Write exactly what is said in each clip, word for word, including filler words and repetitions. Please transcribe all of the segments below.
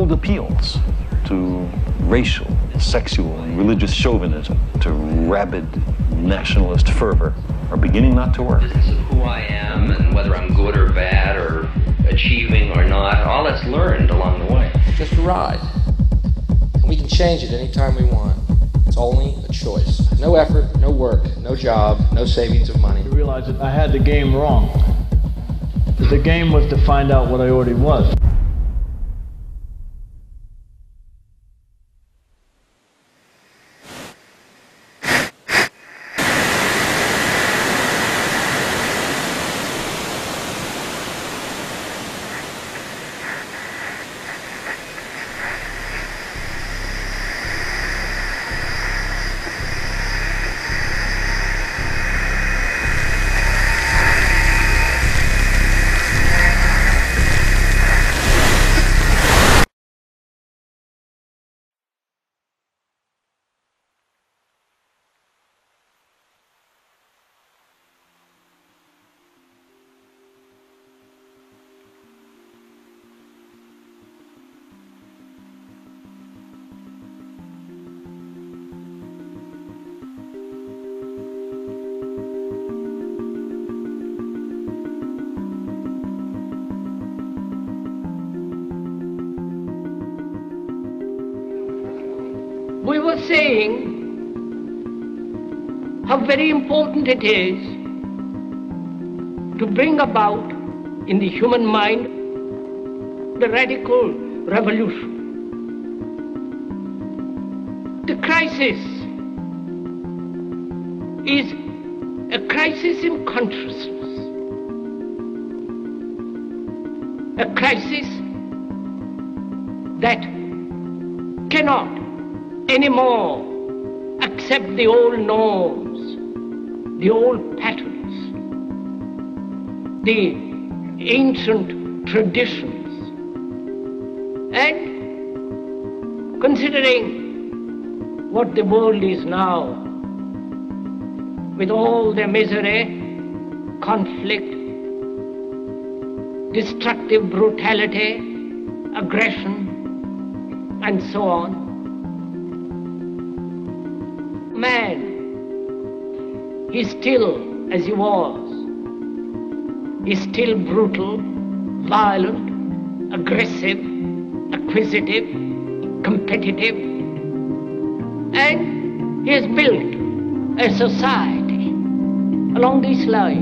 crude appeals to racial, sexual, and religious chauvinism, to rabid nationalist fervor, are beginning not to work. Business of who I am and whether I'm good or bad or achieving or not, all that's learned along the way. Just a ride. And we can change it anytime we want. It's only a choice. No effort, no work, no job, no savings of money. I realized that I had the game wrong. That the game was to find out what I already was. We were saying how very important it is to bring about in the human mind the radical revolution. The crisis is a crisis in consciousness, a crisis that cannot anymore accept the old norms, the old patterns, the ancient traditions. And considering what the world is now, with all the misery, conflict, destructive brutality, aggression, and so on, man is still as he was. He's still brutal, violent, aggressive, acquisitive, competitive, and he has built a society along these lines.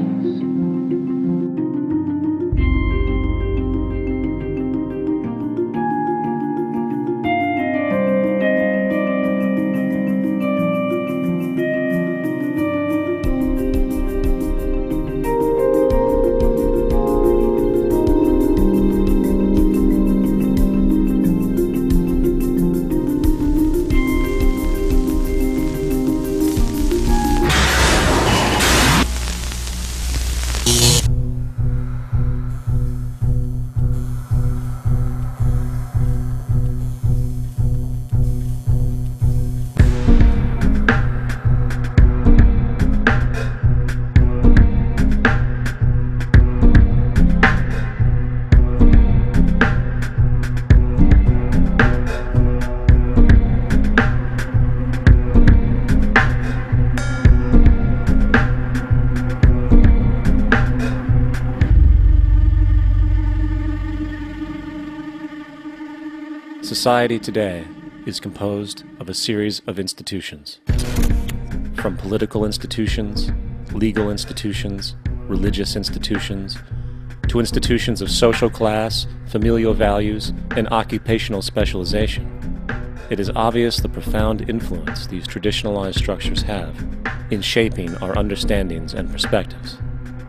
Society today is composed of a series of institutions. From political institutions, legal institutions, religious institutions, to institutions of social class, familial values, and occupational specialization. It is obvious the profound influence these traditionalized structures have in shaping our understandings and perspectives.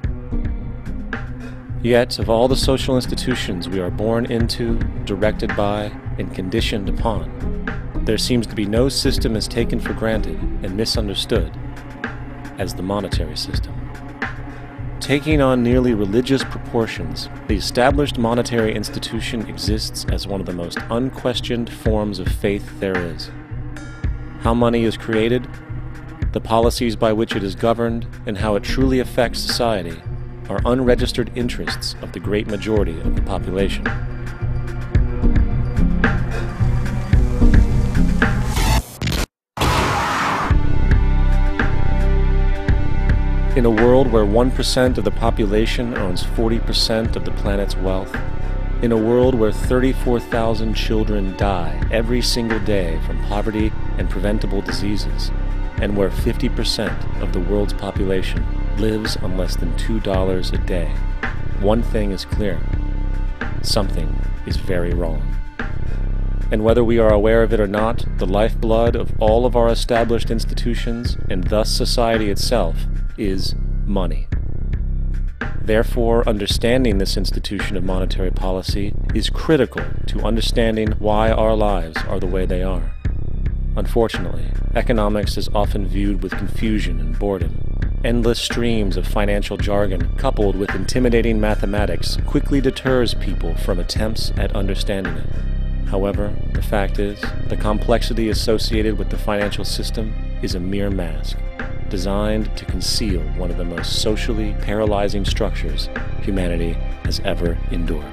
Yet, of all the social institutions we are born into, directed by, and conditioned upon, there seems to be no system as taken for granted and misunderstood as the monetary system. Taking on nearly religious proportions, the established monetary institution exists as one of the most unquestioned forms of faith there is. How money is created, the policies by which it is governed, and how it truly affects society are unregistered interests of the great majority of the population. In a world where one percent of the population owns forty percent of the planet's wealth, in a world where thirty-four thousand children die every single day from poverty and preventable diseases, and where fifty percent of the world's population lives on less than two dollars a day, one thing is clear: something is very wrong. And whether we are aware of it or not, the lifeblood of all of our established institutions, and thus society itself, is money. Therefore, understanding this institution of monetary policy is critical to understanding why our lives are the way they are. Unfortunately, economics is often viewed with confusion and boredom. Endless streams of financial jargon coupled with intimidating mathematics quickly deters people from attempts at understanding it. However, the fact is, the complexity associated with the financial system is a mere mask, designed to conceal one of the most socially paralyzing structures humanity has ever endured.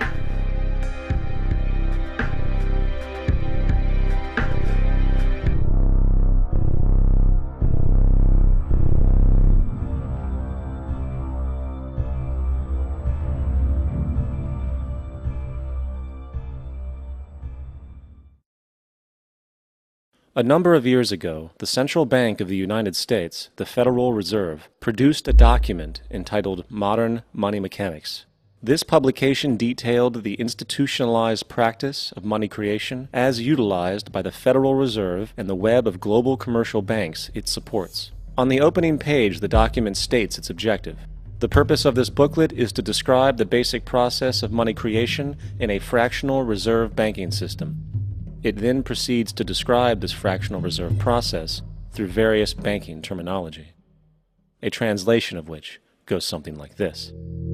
A number of years ago, the Central Bank of the United States, the Federal Reserve, produced a document entitled Modern Money Mechanics. This publication detailed the institutionalized practice of money creation as utilized by the Federal Reserve and the web of global commercial banks it supports. On the opening page, the document states its objective. The purpose of this booklet is to describe the basic process of money creation in a fractional reserve banking system. It then proceeds to describe this fractional reserve process through various banking terminology, a translation of which goes something like this.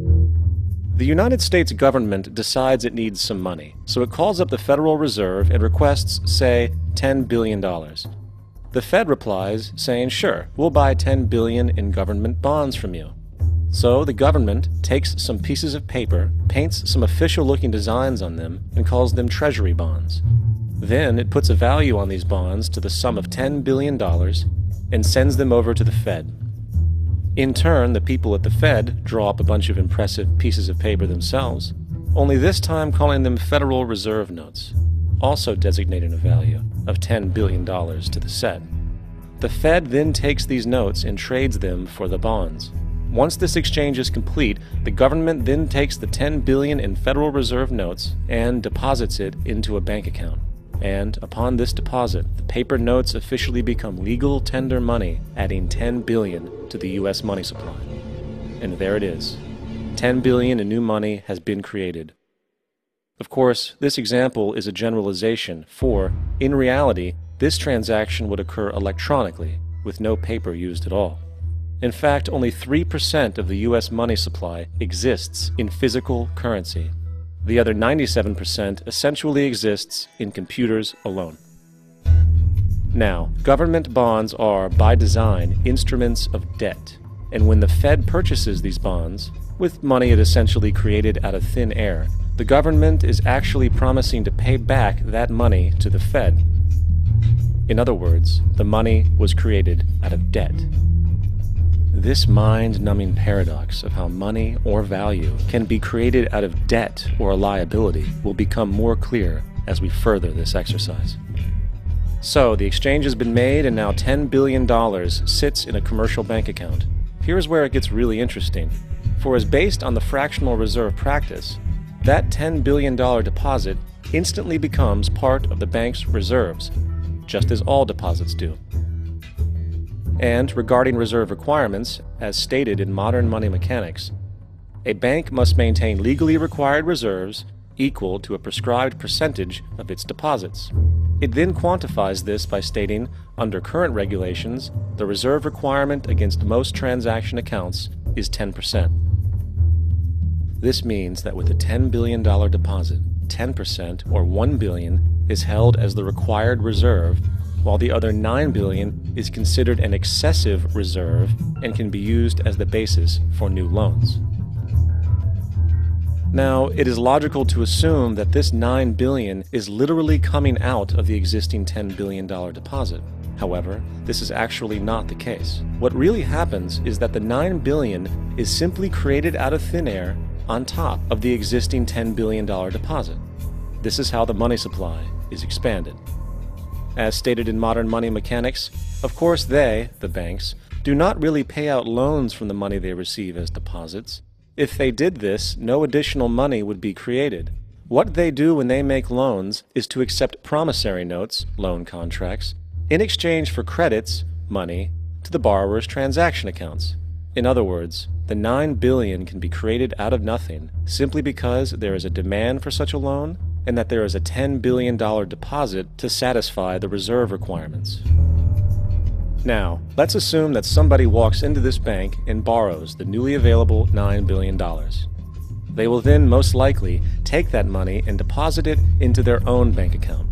The United States government decides it needs some money, so it calls up the Federal Reserve and requests, say, ten billion dollars. The Fed replies, saying, sure, we'll buy ten billion dollars in government bonds from you. So the government takes some pieces of paper, paints some official-looking designs on them, and calls them treasury bonds. Then it puts a value on these bonds to the sum of ten billion dollars and sends them over to the Fed. In turn, the people at the Fed draw up a bunch of impressive pieces of paper themselves, only this time calling them Federal Reserve notes, also designating a value of ten billion dollars to the set. The Fed then takes these notes and trades them for the bonds. Once this exchange is complete, the government then takes the ten billion dollars in Federal Reserve notes and deposits it into a bank account. And upon this deposit, the paper notes officially become legal tender money, adding ten billion dollars to the U S money supply. And there it is. ten billion dollars in new money has been created. Of course, this example is a generalization, for, in reality, this transaction would occur electronically, with no paper used at all. In fact, only three percent of the U S money supply exists in physical currency. The other ninety-seven percent essentially exists in computers alone. Now, government bonds are, by design, instruments of debt, and when the Fed purchases these bonds, with money it essentially created out of thin air, the government is actually promising to pay back that money to the Fed. In other words, the money was created out of debt. This mind-numbing paradox of how money or value can be created out of debt or a liability will become more clear as we further this exercise. So, the exchange has been made and now ten billion dollars sits in a commercial bank account. Here's where it gets really interesting. For as based on the fractional reserve practice, that ten billion dollars deposit instantly becomes part of the bank's reserves, just as all deposits do. And regarding reserve requirements, as stated in Modern Money Mechanics, a bank must maintain legally required reserves equal to a prescribed percentage of its deposits. It then quantifies this by stating, under current regulations, the reserve requirement against most transaction accounts is ten percent. This means that with a ten billion dollars deposit, ten percent, or one billion dollars, is held as the required reserve, while the other nine billion dollars is considered an excessive reserve and can be used as the basis for new loans. Now, it is logical to assume that this nine billion dollars is literally coming out of the existing ten billion dollars deposit. However, this is actually not the case. What really happens is that the nine billion dollars is simply created out of thin air on top of the existing ten billion dollars deposit. This is how the money supply is expanded. As stated in Modern Money Mechanics, of course they, the banks, do not really pay out loans from the money they receive as deposits. If they did this, no additional money would be created. What they do when they make loans is to accept promissory notes, loan contracts, in exchange for credits, money, to the borrower's transaction accounts. In other words, the nine billion dollars can be created out of nothing simply because there is a demand for such a loan and that there is a ten billion dollars deposit to satisfy the reserve requirements. Now, let's assume that somebody walks into this bank and borrows the newly available nine billion dollars. They will then most likely take that money and deposit it into their own bank account.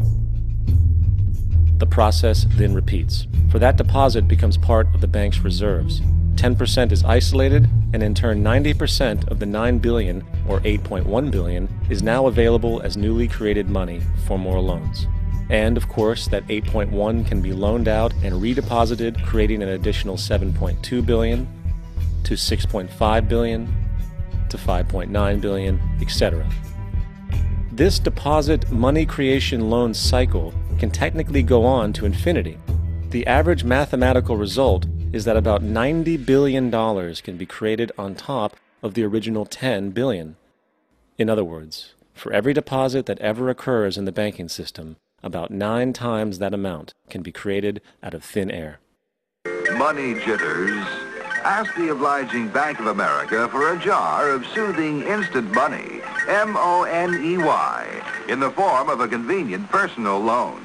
The process then repeats, for that deposit becomes part of the bank's reserves. ten percent is isolated, and in turn ninety percent of the nine billion dollars, or eight point one billion dollars, is now available as newly created money for more loans. And of course, that eight point one can be loaned out and redeposited, creating an additional seven point two billion dollars to six point five billion dollars to five point nine billion dollars, et cetera. This deposit money creation loan cycle can technically go on to infinity. The average mathematical result is that about ninety billion dollars can be created on top of the original ten billion dollars. In other words, for every deposit that ever occurs in the banking system, about nine times that amount can be created out of thin air. Money jitters? Ask the obliging Bank of America for a jar of soothing instant money, M O N E Y, in the form of a convenient personal loan.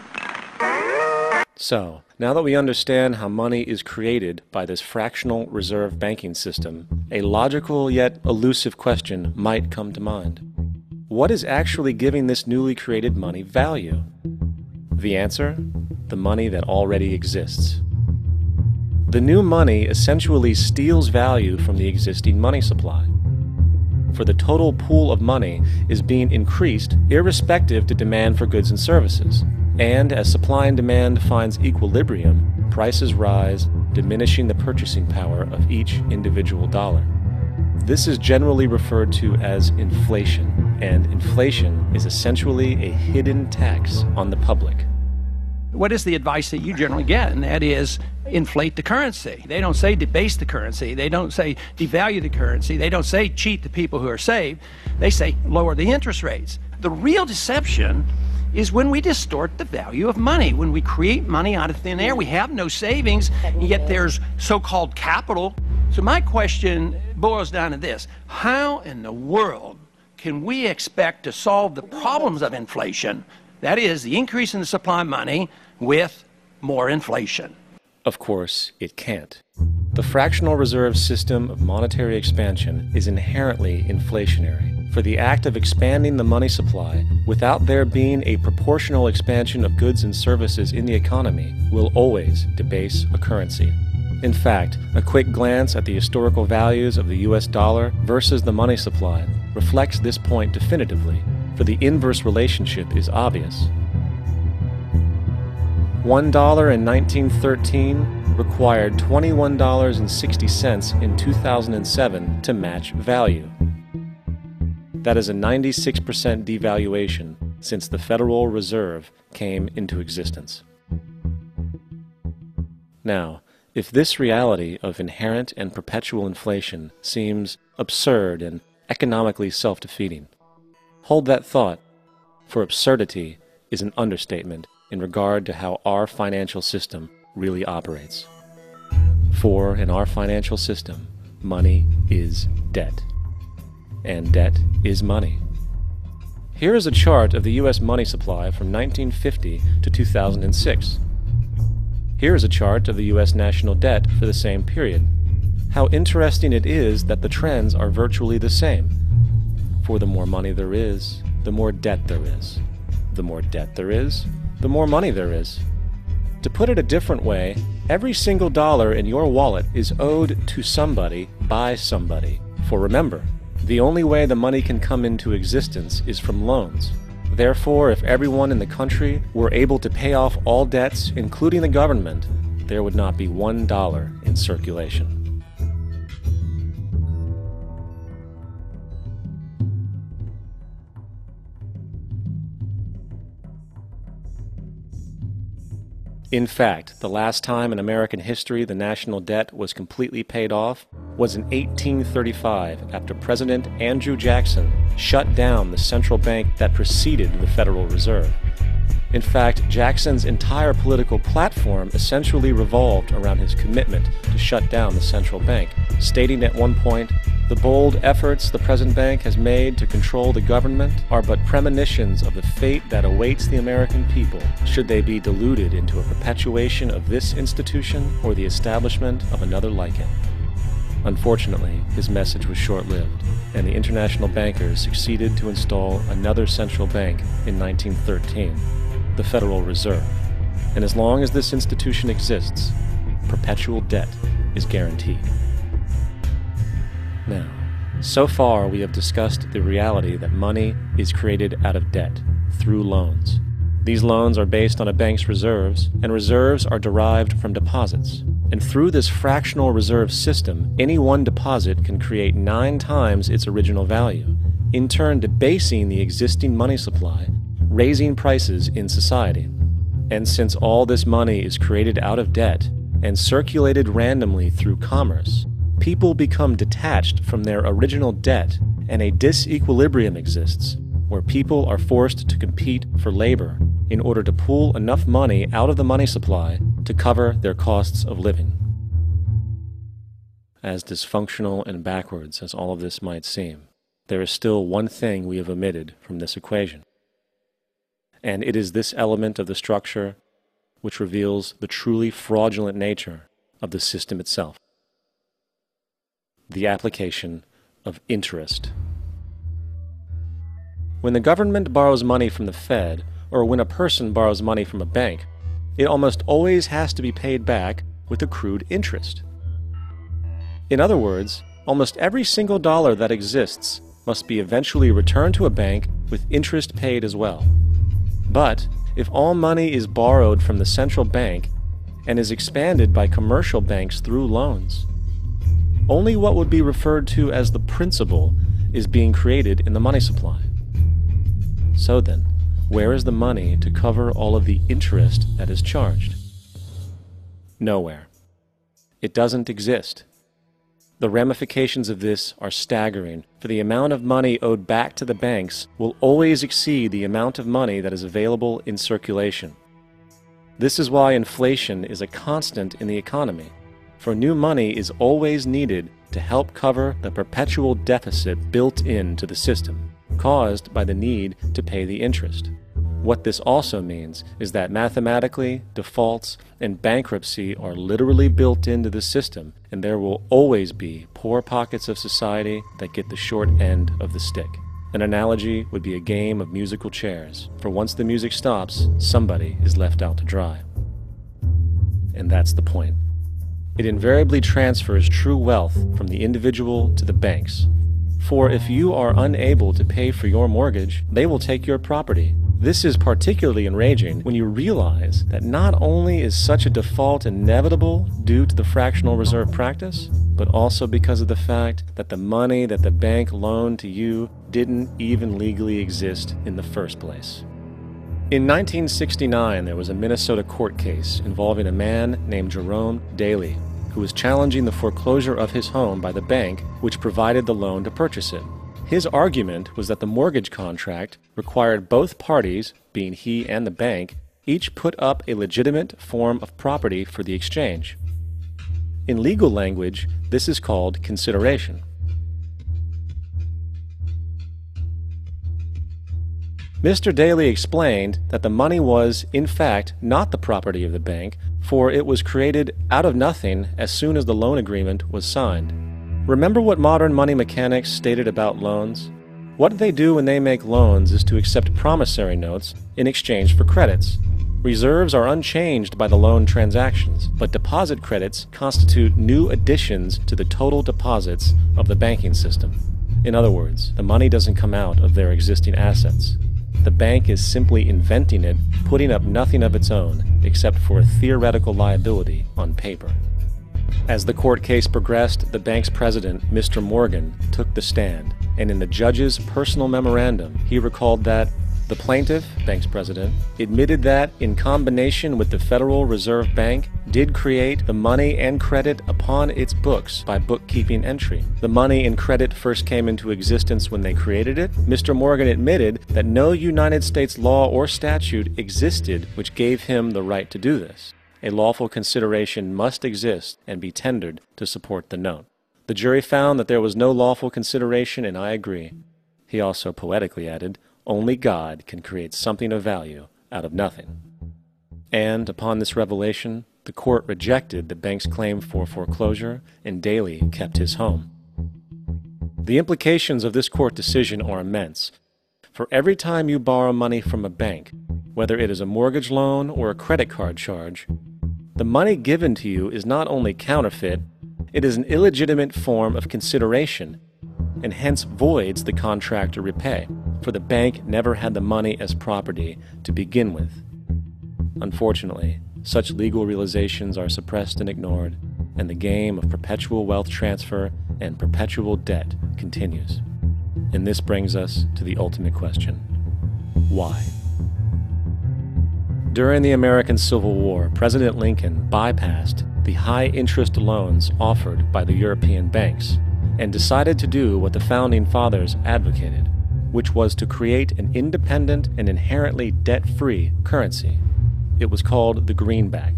So, now that we understand how money is created by this fractional reserve banking system, a logical yet elusive question might come to mind. What is actually giving this newly created money value? The answer? The money that already exists. The new money essentially steals value from the existing money supply. For the total pool of money is being increased irrespective to demand for goods and services. And as supply and demand finds equilibrium, prices rise, diminishing the purchasing power of each individual dollar. This is generally referred to as inflation, and inflation is essentially a hidden tax on the public. What is the advice that you generally get? And that is inflate the currency. They don't say debase the currency. They don't say devalue the currency. They don't say cheat the people who are saved. They say lower the interest rates. The real deception is when we distort the value of money. When we create money out of thin air, we have no savings, and yet there's so-called capital. So my question boils down to this. How in the world can we expect to solve the problems of inflation, that is, the increase in the supply of money, with more inflation? Of course, it can't. The fractional reserve system of monetary expansion is inherently inflationary. For the act of expanding the money supply, without there being a proportional expansion of goods and services in the economy, will always debase a currency. In fact, a quick glance at the historical values of the U S dollar versus the money supply reflects this point definitively, for the inverse relationship is obvious. One dollar in nineteen thirteen required twenty-one dollars and sixty cents in two thousand seven to match value. That is a ninety-six percent devaluation since the Federal Reserve came into existence. Now, if this reality of inherent and perpetual inflation seems absurd and economically self-defeating, hold that thought, for absurdity is an understatement in regard to how our financial system really operates. For in our financial system, money is debt. And debt is money. Here is a chart of the U S money supply from nineteen fifty to two thousand six. Here is a chart of the U S national debt for the same period. How interesting it is that the trends are virtually the same. For the more money there is, the more debt there is. The more debt there is, the more money there is. To put it a different way, every single dollar in your wallet is owed to somebody by somebody. For remember, the only way the money can come into existence is from loans. Therefore, if everyone in the country were able to pay off all debts, including the government, there would not be one dollar in circulation. In fact, the last time in American history the national debt was completely paid off was in eighteen thirty-five, after President Andrew Jackson shut down the central bank that preceded the Federal Reserve. In fact, Jackson's entire political platform essentially revolved around his commitment to shut down the central bank, stating at one point, "The bold efforts the present bank has made to control the government are but premonitions of the fate that awaits the American people, should they be deluded into a perpetuation of this institution or the establishment of another like it." Unfortunately, his message was short-lived, and the international bankers succeeded to install another central bank in nineteen thirteen, the Federal Reserve. And as long as this institution exists, perpetual debt is guaranteed. Now, so far we have discussed the reality that money is created out of debt, through loans. These loans are based on a bank's reserves, and reserves are derived from deposits. And through this fractional reserve system, any one deposit can create nine times its original value, in turn debasing the existing money supply, raising prices in society. And since all this money is created out of debt and circulated randomly through commerce, people become detached from their original debt, and a disequilibrium exists, where people are forced to compete for labor in order to pool enough money out of the money supply to cover their costs of living. As dysfunctional and backwards as all of this might seem, there is still one thing we have omitted from this equation. And it is this element of the structure which reveals the truly fraudulent nature of the system itself: the application of interest. When the government borrows money from the Fed, or when a person borrows money from a bank, it almost always has to be paid back with accrued interest. In other words, almost every single dollar that exists must be eventually returned to a bank with interest paid as well. But if all money is borrowed from the central bank and is expanded by commercial banks through loans, only what would be referred to as the principal is being created in the money supply. So then, where is the money to cover all of the interest that is charged? Nowhere. It doesn't exist. The ramifications of this are staggering, for the amount of money owed back to the banks will always exceed the amount of money that is available in circulation. This is why inflation is a constant in the economy, for new money is always needed to help cover the perpetual deficit built into the system, caused by the need to pay the interest. What this also means is that mathematically, defaults and bankruptcy are literally built into the system, and there will always be poor pockets of society that get the short end of the stick. An analogy would be a game of musical chairs, for once the music stops, somebody is left out to dry. And that's the point. It invariably transfers true wealth from the individual to the banks. For if you are unable to pay for your mortgage, they will take your property. This is particularly enraging when you realize that not only is such a default inevitable due to the fractional reserve practice, but also because of the fact that the money that the bank loaned to you didn't even legally exist in the first place. In nineteen sixty-nine, there was a Minnesota court case involving a man named Jerome Daley, who was challenging the foreclosure of his home by the bank which provided the loan to purchase it. His argument was that the mortgage contract required both parties, being he and the bank, each put up a legitimate form of property for the exchange. In legal language, this is called consideration. Mister Daley explained that the money was, in fact, not the property of the bank, for it was created out of nothing as soon as the loan agreement was signed. Remember what modern money mechanics stated about loans? What they do when they make loans is to accept promissory notes in exchange for credits. Reserves are unchanged by the loan transactions, but deposit credits constitute new additions to the total deposits of the banking system. In other words, the money doesn't come out of their existing assets. the bank is simply inventing it, putting up nothing of its own except for a theoretical liability on paper. As the court case progressed, the bank's president, Mister Morgan, took the stand, and in the judge's personal memorandum, he recalled that the plaintiff, bank's president, admitted that, in combination with the Federal Reserve Bank, did create the money and credit upon its books by bookkeeping entry. The money and credit first came into existence when they created it. Mister Morgan admitted that no United States law or statute existed which gave him the right to do this. A lawful consideration must exist and be tendered to support the note. The jury found that there was no lawful consideration, and I agree. He also poetically added, only God can create something of value out of nothing. And upon this revelation, the court rejected the bank's claim for foreclosure, and Daley kept his home. The implications of this court decision are immense. For every time you borrow money from a bank, whether it is a mortgage loan or a credit card charge, the money given to you is not only counterfeit, it is an illegitimate form of consideration, and hence voids the contract to repay, for the bank never had the money as property to begin with. Unfortunately, such legal realizations are suppressed and ignored, and the game of perpetual wealth transfer and perpetual debt continues. And this brings us to the ultimate question: why? During the American Civil War, President Lincoln bypassed the high-interest loans offered by the European banks and decided to do what the Founding Fathers advocated, which was to create an independent and inherently debt-free currency. It was called the greenback.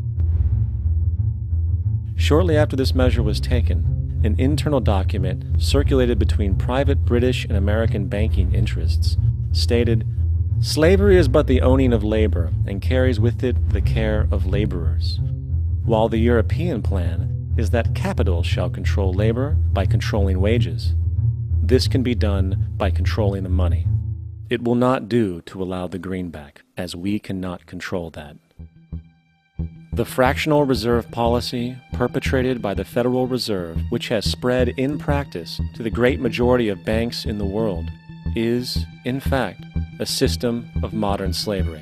Shortly after this measure was taken, an internal document circulated between private British and American banking interests stated, "Slavery is but the owning of labor, and carries with it the care of laborers, while the European plan is that capital shall control labor by controlling wages. This can be done by controlling the money. It will not do to allow the greenback, as we cannot control that." The fractional reserve policy perpetrated by the Federal Reserve, which has spread in practice to the great majority of banks in the world, is, in fact, a system of modern slavery.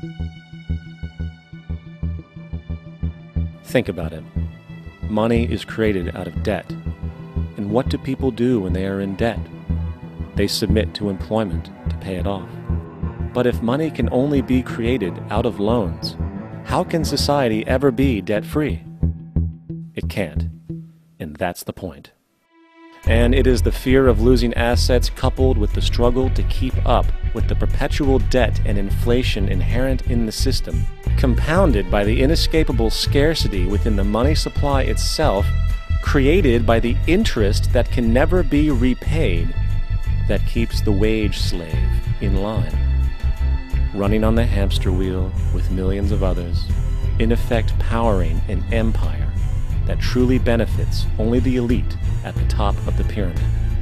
Think about it. Money is created out of debt. And what do people do when they are in debt? They submit to employment to pay it off. But if money can only be created out of loans, how can society ever be debt-free? It can't. And that's the point. And it is the fear of losing assets coupled with the struggle to keep up with the perpetual debt and inflation inherent in the system, compounded by the inescapable scarcity within the money supply itself, created by the interest that can never be repaid, that keeps the wage slave in line, running on the hamster wheel with millions of others, in effect powering an empire that truly benefits only the elite at the top of the pyramid.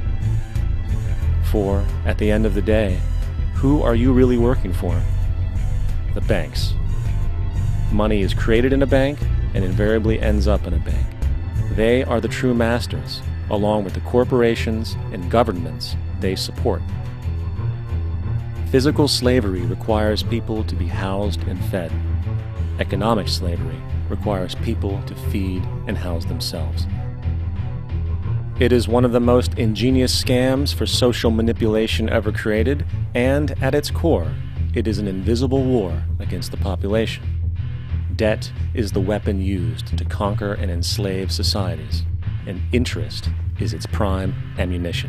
For, at the end of the day, who are you really working for? The banks. Money is created in a bank and invariably ends up in a bank. They are the true masters, along with the corporations and governments they support. Physical slavery requires people to be housed and fed. Economic slavery requires people to feed and house themselves. It is one of the most ingenious scams for social manipulation ever created, and at its core, it is an invisible war against the population. Debt is the weapon used to conquer and enslave societies, and interest is its prime ammunition.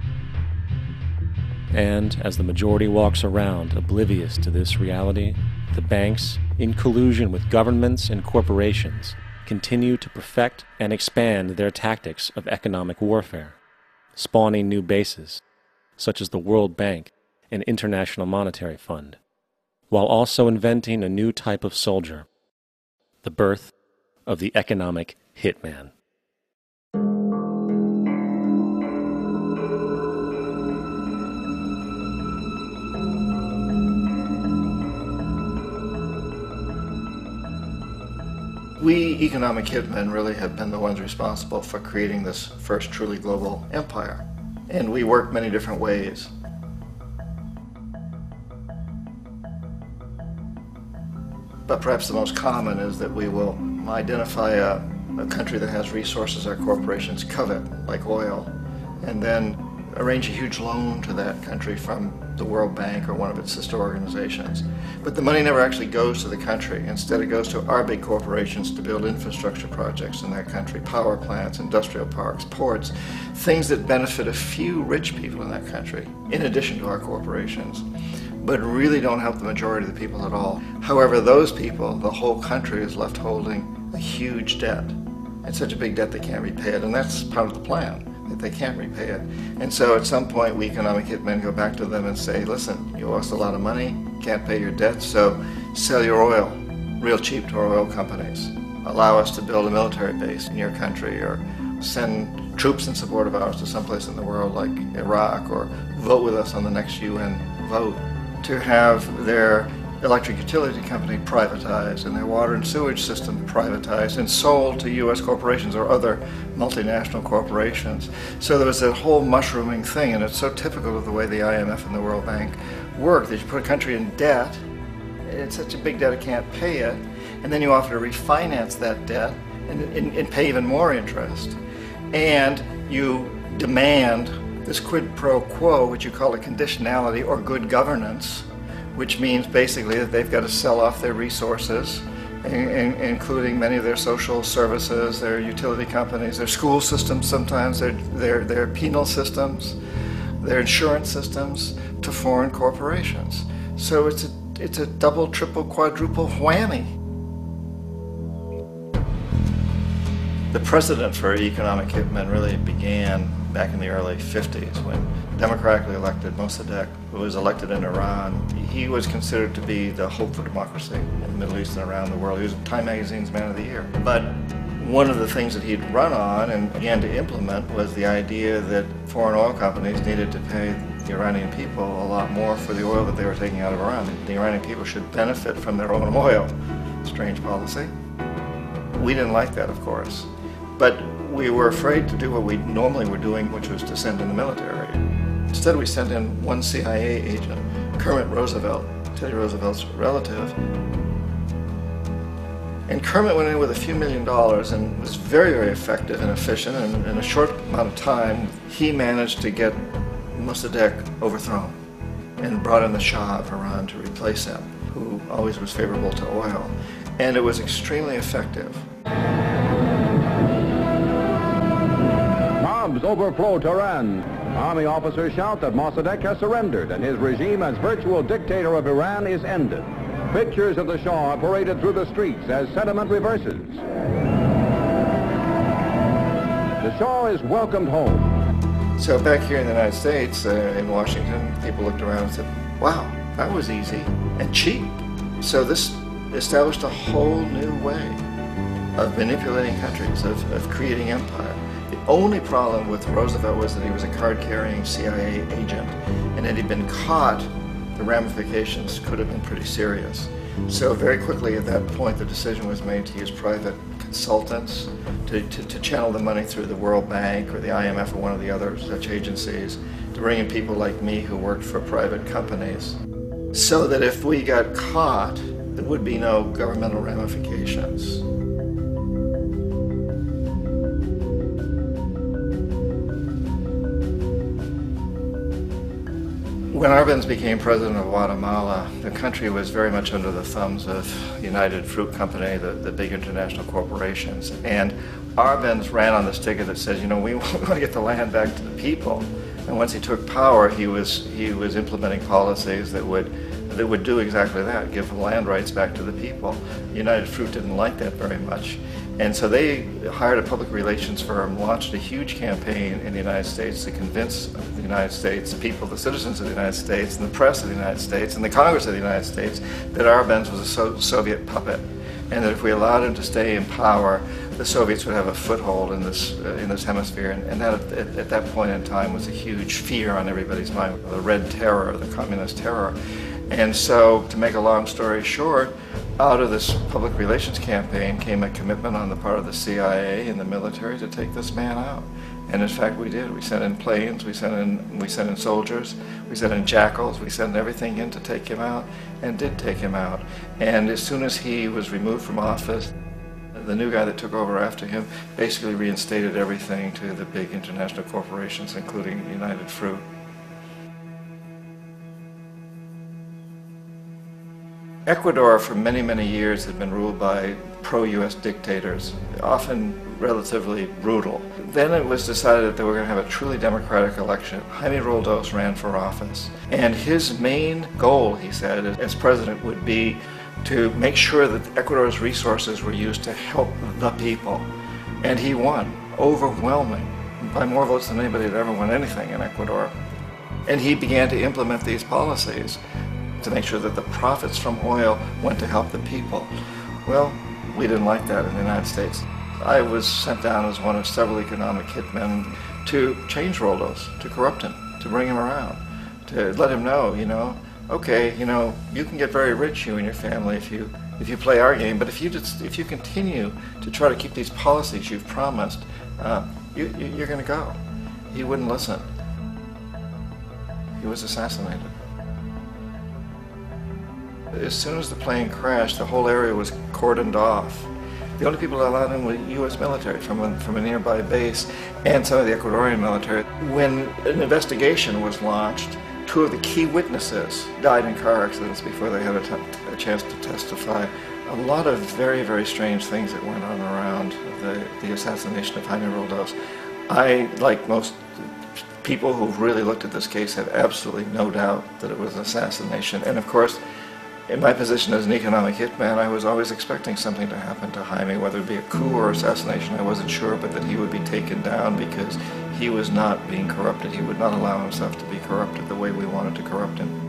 And as the majority walks around oblivious to this reality, the banks, in collusion with governments and corporations, continue to perfect and expand their tactics of economic warfare, spawning new bases, such as the World Bank and International Monetary Fund, while also inventing a new type of soldier, the birth of the economic hitman. We economic hitmen really have been the ones responsible for creating this first truly global empire. And we work many different ways. But perhaps the most common is that we will identify a, a country that has resources our corporations covet, like oil, and then arrange a huge loan to that country from the World Bank or one of its sister organizations. But the money never actually goes to the country. Instead, it goes to our big corporations to build infrastructure projects in that country, power plants, industrial parks, ports, things that benefit a few rich people in that country, in addition to our corporations, but really don't help the majority of the people at all. However, those people, the whole country is left holding a huge debt. It's such a big debt they can't repay it, and that's part of the plan, that they can't repay it. And so at some point, we economic hitmen go back to them and say, listen, you owe us a lot of money, can't pay your debt, so sell your oil real cheap to our oil companies. Allow us to build a military base in your country, or send troops in support of ours to someplace in the world like Iraq, or vote with us on the next U N vote. To have their electric utility company privatized and their water and sewage system privatized and sold to U S corporations or other multinational corporations. So there was that whole mushrooming thing, and it's so typical of the way the I M F and the World Bank work, that you put a country in debt, it's such a big debt it can't pay it, and then you offer to refinance that debt and, and, and pay even more interest. And you demand this quid pro quo, which you call a conditionality or good governance, which means basically that they've got to sell off their resources, in, in, including many of their social services, their utility companies, their school systems sometimes, their, their, their penal systems, their insurance systems, to foreign corporations. So it's a, it's a double, triple, quadruple whammy. The precedent for economic hitmen really began back in the early fifties when democratically elected Mossadegh, who was elected in Iran, he was considered to be the hope for democracy in the Middle East and around the world. He was Time Magazine's Man of the Year. But one of the things that he'd run on and began to implement was the idea that foreign oil companies needed to pay the Iranian people a lot more for the oil that they were taking out of Iran. The Iranian people should benefit from their own oil. Strange policy. We didn't like that, of course. But we were afraid to do what we normally were doing, which was to send in the military. Instead, we sent in one C I A agent, Kermit Roosevelt, Teddy Roosevelt's relative. And Kermit went in with a few million dollars and was very, very effective and efficient. And in a short amount of time, he managed to get Mossadegh overthrown and brought in the Shah of Iran to replace him, who always was favorable to oil. And it was extremely effective. Bombs overflow Tehran. Army officers shout that Mossadegh has surrendered and his regime as virtual dictator of Iran is ended. Pictures of the Shah are paraded through the streets as sentiment reverses. The Shah is welcomed home. So back here in the United States, uh, in Washington, people looked around and said, wow, that was easy and cheap. So this established a whole new way of manipulating countries, of, of creating empire. The only problem with Roosevelt was that he was a card-carrying C I A agent, and had he been caught, the ramifications could have been pretty serious. So very quickly at that point, the decision was made to use private consultants to, to, to channel the money through the World Bank or the I M F or one of the other such agencies, to bring in people like me who worked for private companies, so that if we got caught, there would be no governmental ramifications. When Arbenz became president of Guatemala, the country was very much under the thumbs of United Fruit Company, the, the big international corporations. And Arbenz ran on this ticket that says, you know, we want to get the land back to the people. And once he took power, he was, he was implementing policies that would, that would do exactly that, give land rights back to the people. United Fruit didn't like that very much. And so they hired a public relations firm, launched a huge campaign in the United States to convince the United States people, the citizens of the United States, and the press of the United States, and the Congress of the United States, that Arbenz was a so Soviet puppet, and that if we allowed him to stay in power, the Soviets would have a foothold in this uh, in this hemisphere. And, and that at, at that point in time was a huge fear on everybody's mind, the Red Terror, the Communist Terror. And so, to make a long story short, Out of this public relations campaign came a commitment on the part of the C I A and the military to take this man out. And in fact, we did. We sent in planes, we sent in, we sent in soldiers, we sent in jackals, we sent everything in to take him out, and did take him out. And as soon as he was removed from office, the new guy that took over after him basically reinstated everything to the big international corporations, including United Fruit. Ecuador for many, many years had been ruled by pro-U S dictators, often relatively brutal. Then it was decided that they were going to have a truly democratic election. Jaime Roldos ran for office, and his main goal, he said, as president would be to make sure that Ecuador's resources were used to help the people. And he won, overwhelming, by more votes than anybody had ever won anything in Ecuador. And he began to implement these policies to make sure that the profits from oil went to help the people. Well, we didn't like that in the United States. I was sent down as one of several economic hitmen to change Roldos, to corrupt him, to bring him around, to let him know, you know, okay, you know, you can get very rich, you and your family, if you if you play our game, but if you just, if you continue to try to keep these policies you've promised, uh, you, you, you're going to go. He wouldn't listen. He was assassinated. As soon as the plane crashed, the whole area was cordoned off. The only people that allowed in were U S military from a, from a nearby base and some of the Ecuadorian military. When an investigation was launched, two of the key witnesses died in car accidents before they had a, t a chance to testify. A lot of very, very strange things that went on around the, the assassination of Jaime Roldos. I, like most people who've really looked at this case, have absolutely no doubt that it was an assassination. And of course, in my position as an economic hitman, I was always expecting something to happen to Jaime, whether it be a coup or assassination, I wasn't sure, but that he would be taken down because he was not being corrupted. He would not allow himself to be corrupted the way we wanted to corrupt him.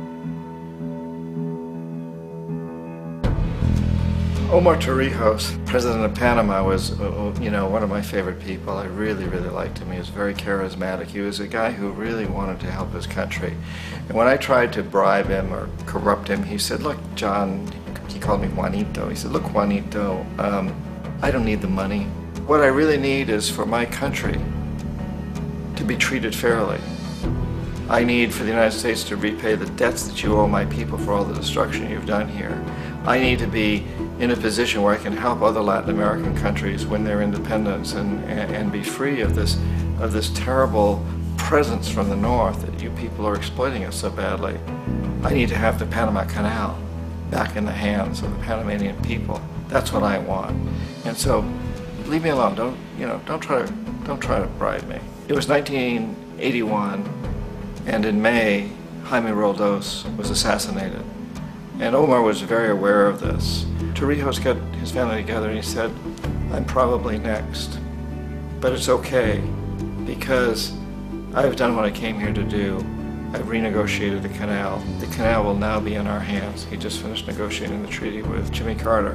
Omar Torrijos, president of Panama, was, you know, one of my favorite people. I really, really liked him. He was very charismatic. He was a guy who really wanted to help his country. And when I tried to bribe him or corrupt him, he said, look, John, he called me Juanito. He said, look, Juanito, um, I don't need the money. What I really need is for my country to be treated fairly. I need for the United States to repay the debts that you owe my people for all the destruction you've done here. I need to be in a position where I can help other Latin American countries win their independence and, and, and be free of this, of this terrible presence from the north that you people are exploiting us so badly. I need to have the Panama Canal back in the hands of the Panamanian people. That's what I want. And so, leave me alone. Don't, you know, don't try to, don't try to bribe me. It was nineteen eighty-one, and in May, Jaime Roldos was assassinated. And Omar was very aware of this. Torrijos got his family together and he said, I'm probably next, but it's okay because I've done what I came here to do. I've renegotiated the canal. The canal will now be in our hands. He just finished negotiating the treaty with Jimmy Carter.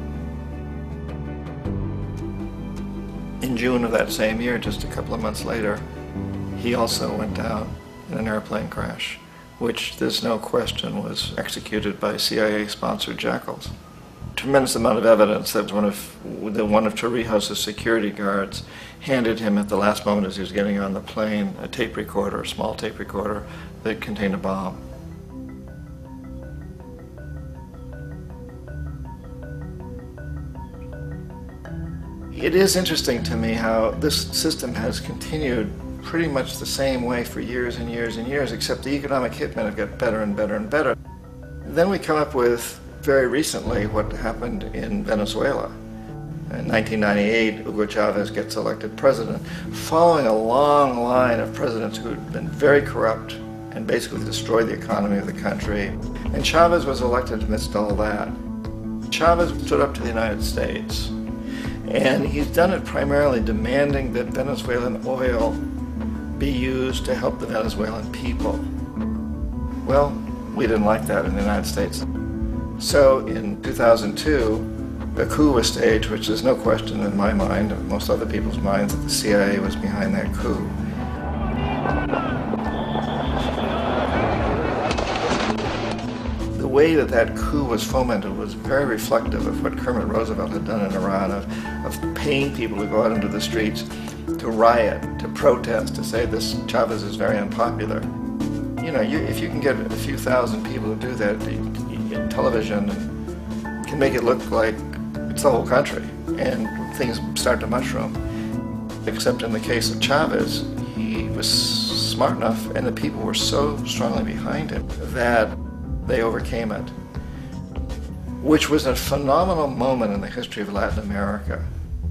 In June of that same year, just a couple of months later, he also went down in an airplane crash, which there's no question was executed by C I A-sponsored jackals. Tremendous amount of evidence that one of the one of Torrijos' security guards handed him at the last moment as he was getting on the plane a tape recorder, a small tape recorder that contained a bomb. It is interesting to me how this system has continued pretty much the same way for years and years and years, except the economic hitmen have got better and better and better. Then we come up with, very recently, what happened in Venezuela. In nineteen ninety-eight, Hugo Chavez gets elected president, following a long line of presidents who had been very corrupt and basically destroyed the economy of the country. And Chavez was elected amidst all that. Chavez stood up to the United States, and he's done it primarily demanding that Venezuelan oil be used to help the Venezuelan people. Well, we didn't like that in the United States. So in two thousand two, a coup was staged, which there's no question in my mind, and most other people's minds, that the C I A was behind that coup. The the way that that coup was fomented was very reflective of what Kermit Roosevelt had done in Iran, of, of paying people to go out into the streets to riot, to protest, to say this Chavez is very unpopular. You know, you, if you can get a few thousand people to do that in television, and can make it look like it's the whole country, and things start to mushroom. Except in the case of Chavez, he was smart enough, and the people were so strongly behind him that they overcame it, which was a phenomenal moment in the history of Latin America.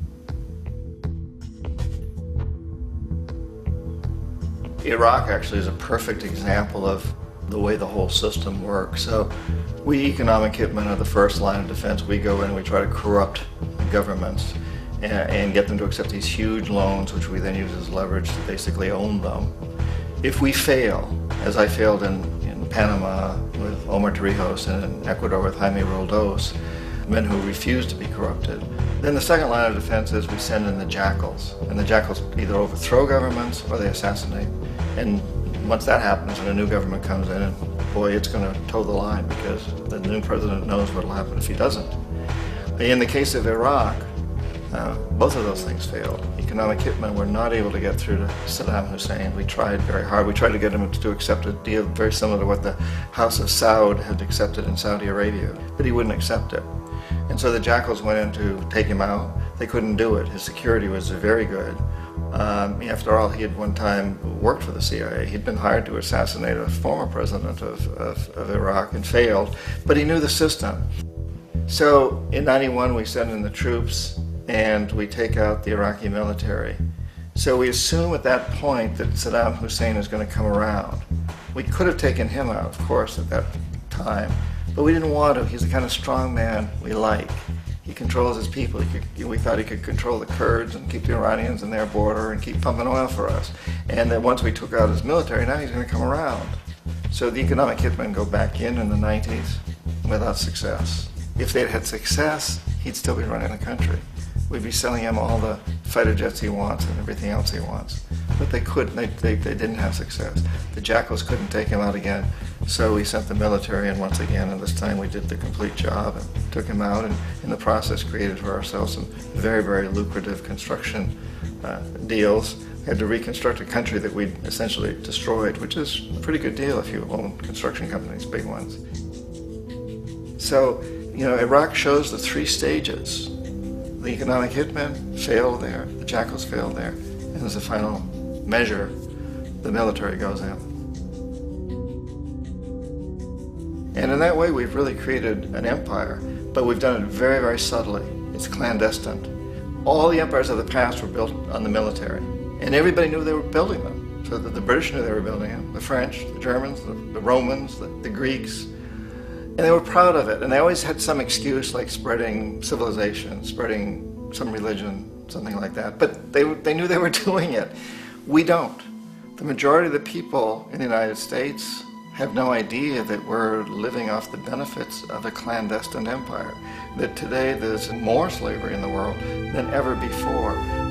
Iraq actually is a perfect example of the way the whole system works. So we economic hitmen are the first line of defense. We go in and we try to corrupt governments and, and get them to accept these huge loans, which we then use as leverage to basically own them. If we fail, as I failed in, in Panama with Omar Torrijos and in Ecuador with Jaime Roldos, men who refuse to be corrupted, then the second line of defense is we send in the jackals. And the jackals either overthrow governments or they assassinate. And once that happens and a new government comes in, and boy, it's going to toe the line, because the new president knows what will happen if he doesn't. In the case of Iraq, uh, both of those things failed. Economic hitmen were not able to get through to Saddam Hussein. We tried very hard. We tried to get him to accept a deal very similar to what the House of Saud had accepted in Saudi Arabia, but he wouldn't accept it. And so the jackals went in to take him out. They couldn't do it. His security was very good. Um, after all, he had one time worked for the C I A. He'd been hired to assassinate a former president of, of, of Iraq and failed, but he knew the system. So in ninety-one, we send in the troops and we take out the Iraqi military. So we assume at that point that Saddam Hussein is going to come around. We could have taken him out, of course, at that time, but we didn't want to. He's the kind of strong man we like. He controls his people. He could, we thought he could control the Kurds and keep the Iranians in their border and keep pumping oil for us. And that once we took out his military, now he's going to come around. So the economic hitmen go back in in the nineties without success. If they'd had success, he'd still be running the country. We'd be selling him all the fighter jets he wants and everything else he wants. But they couldn't. They, they, they didn't have success. The jackals couldn't take him out again. So we sent the military in once again, and this time we did the complete job and took him out, and in the process created for ourselves some very, very lucrative construction uh, deals. We had to reconstruct a country that we'd essentially destroyed, which is a pretty good deal if you own construction companies, big ones. So, you know, Iraq shows the three stages. The economic hitmen failed there, the jackals failed there, and as a final measure, the military goes in. And in that way, we've really created an empire, but we've done it very, very subtly. It's clandestine. All the empires of the past were built on the military, and everybody knew they were building them. So that the British knew they were building them, the French, the Germans, the, the Romans, the, the Greeks, and they were proud of it. And they always had some excuse, like spreading civilization, spreading some religion, something like that. But they, they knew they were doing it. We don't. The majority of the people in the United States have no idea that we're living off the benefits of a clandestine empire, that today there's more slavery in the world than ever before.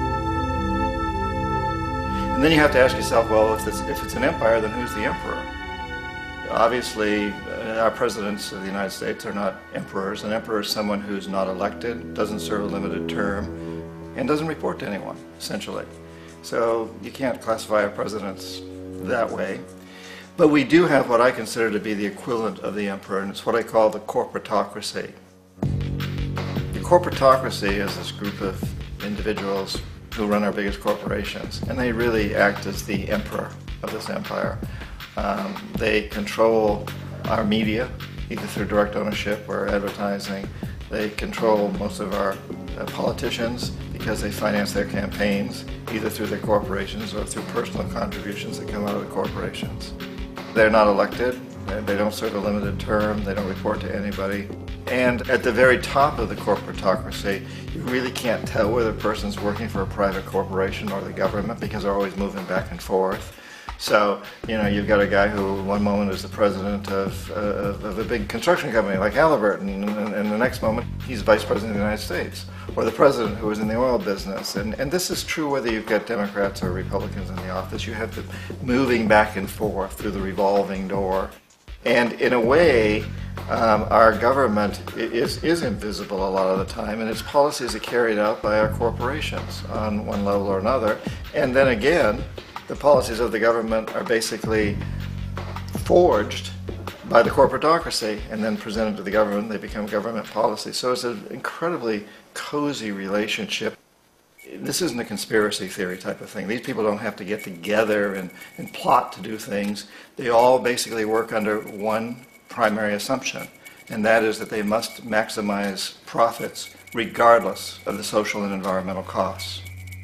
And then you have to ask yourself, well, if it's, if it's an empire, then who's the emperor? Obviously, our presidents of the United States are not emperors. An emperor is someone who's not elected, doesn't serve a limited term, and doesn't report to anyone, essentially. So you can't classify our presidents that way. But we do have what I consider to be the equivalent of the emperor, and it's what I call the corporatocracy. The corporatocracy is this group of individuals who run our biggest corporations, and they really act as the emperor of this empire. Um, they control our media, either through direct ownership or advertising. They control most of our uh, politicians because they finance their campaigns, either through their corporations or through personal contributions that come out of the corporations. They're not elected, they don't serve a limited term, they don't report to anybody. And at the very top of the corporatocracy, you really can't tell whether a person's working for a private corporation or the government because they're always moving back and forth. So, you know, you've got a guy who one moment is the president of, uh, of a big construction company like Halliburton, and, and the next moment he's vice president of the United States, or the president who is in the oil business. And, and this is true whether you've got Democrats or Republicans in the office. You have the moving back and forth through the revolving door. And in a way, um, our government is, is invisible a lot of the time, and its policies are carried out by our corporations on one level or another. And then again, the policies of the government are basically forged by the corporatocracy and then presented to the government. They become government policy. So it's an incredibly cozy relationship. This isn't a conspiracy theory type of thing. These people don't have to get together and, and plot to do things. They all basically work under one primary assumption, and that is that they must maximize profits regardless of the social and environmental costs.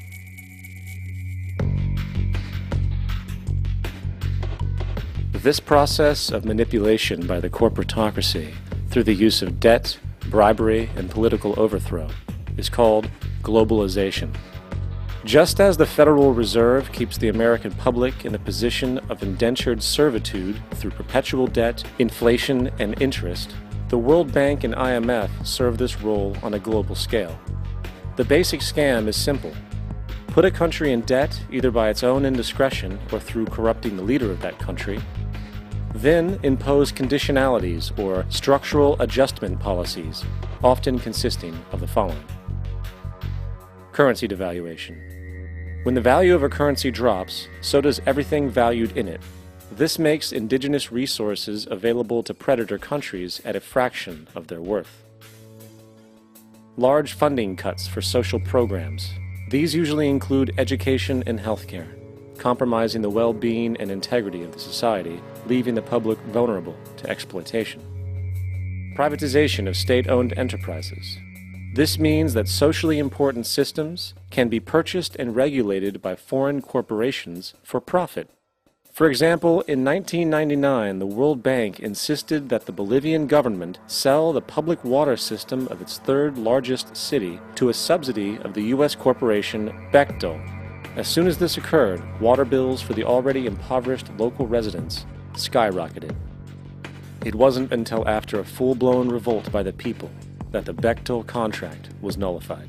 This process of manipulation by the corporatocracy through the use of debt, bribery, and political overthrow is called globalization. Just as the Federal Reserve keeps the American public in a position of indentured servitude through perpetual debt, inflation, and interest, the World Bank and I M F serve this role on a global scale. The basic scam is simple. Put a country in debt either by its own indiscretion or through corrupting the leader of that country, then impose conditionalities or structural adjustment policies, often consisting of the following. Currency devaluation. When the value of a currency drops, so does everything valued in it. This makes indigenous resources available to predator countries at a fraction of their worth. Large funding cuts for social programs. These usually include education and healthcare, compromising the well-being and integrity of the society, leaving the public vulnerable to exploitation. Privatization of state-owned enterprises. This means that socially important systems can be purchased and regulated by foreign corporations for profit. For example, in nineteen ninety-nine, the World Bank insisted that the Bolivian government sell the public water system of its third largest city to a subsidy of the U S corporation Bechtel. As soon as this occurred, water bills for the already impoverished local residents skyrocketed. It wasn't until after a full-blown revolt by the people that the Bechtel contract was nullified.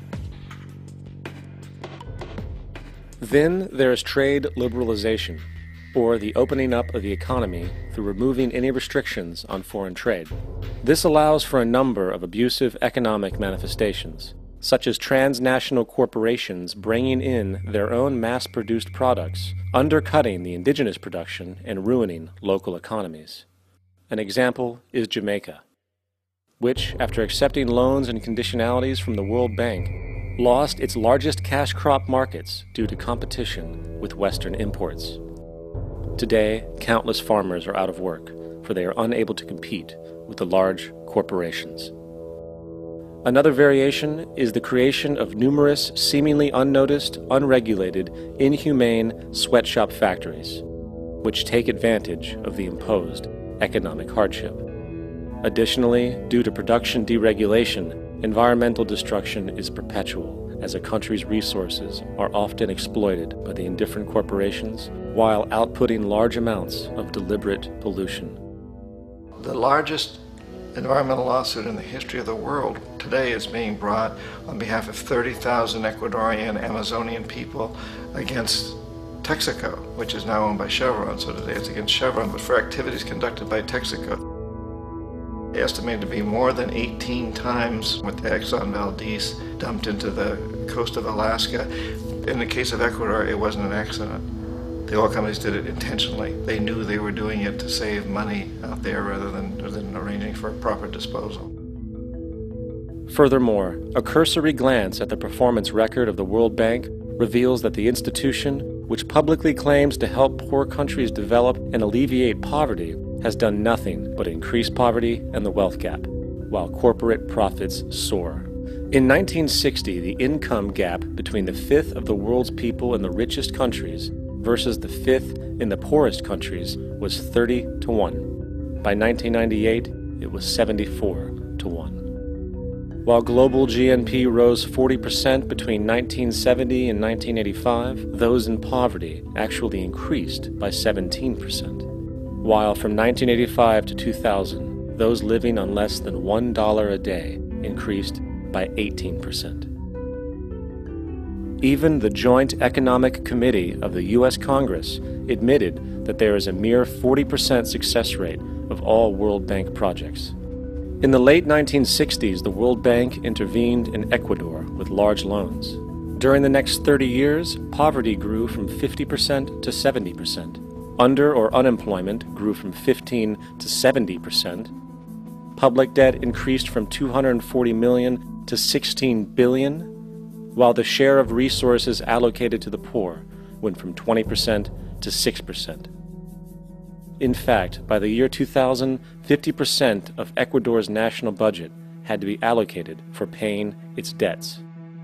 Then there is trade liberalization, or the opening up of the economy through removing any restrictions on foreign trade. This allows for a number of abusive economic manifestations, such as transnational corporations bringing in their own mass-produced products, undercutting the indigenous production and ruining local economies. An example is Jamaica, which, after accepting loans and conditionalities from the World Bank, lost its largest cash crop markets due to competition with Western imports. Today, countless farmers are out of work, for they are unable to compete with the large corporations. Another variation is the creation of numerous seemingly unnoticed, unregulated, inhumane sweatshop factories, which take advantage of the imposed economic hardship. Additionally, due to production deregulation, environmental destruction is perpetual, as a country's resources are often exploited by the indifferent corporations while outputting large amounts of deliberate pollution. The largest environmental lawsuit in the history of the world today is being brought on behalf of thirty thousand Ecuadorian Amazonian people against Texaco, which is now owned by Chevron. So today it's against Chevron, but for activities conducted by Texaco. Estimated to be more than eighteen times what the Exxon Valdez dumped into the coast of Alaska. In the case of Ecuador, it wasn't an accident. The oil companies did it intentionally. They knew they were doing it to save money out there rather than, rather than arranging for proper disposal. Furthermore, a cursory glance at the performance record of the World Bank reveals that the institution, which publicly claims to help poor countries develop and alleviate poverty, has done nothing but increase poverty and the wealth gap, while corporate profits soar. In nineteen sixty, the income gap between the fifth of the world's people in the richest countries versus the fifth in the poorest countries was thirty to one. By nineteen ninety-eight, it was seventy-four to one. While global G N P rose forty percent between nineteen seventy and nineteen eighty-five, those in poverty actually increased by seventeen percent. While from nineteen eighty-five to two thousand, those living on less than one dollar a day increased by eighteen percent. Even the Joint Economic Committee of the U S Congress admitted that there is a mere forty percent success rate of all World Bank projects. In the late nineteen sixties, the World Bank intervened in Ecuador with large loans. During the next thirty years, poverty grew from fifty percent to seventy percent. Under or unemployment grew from fifteen to seventy percent. Public debt increased from two hundred forty million to sixteen billion, while the share of resources allocated to the poor went from twenty percent to six percent. In fact, by the year two thousand, fifty percent of Ecuador's national budget had to be allocated for paying its debts.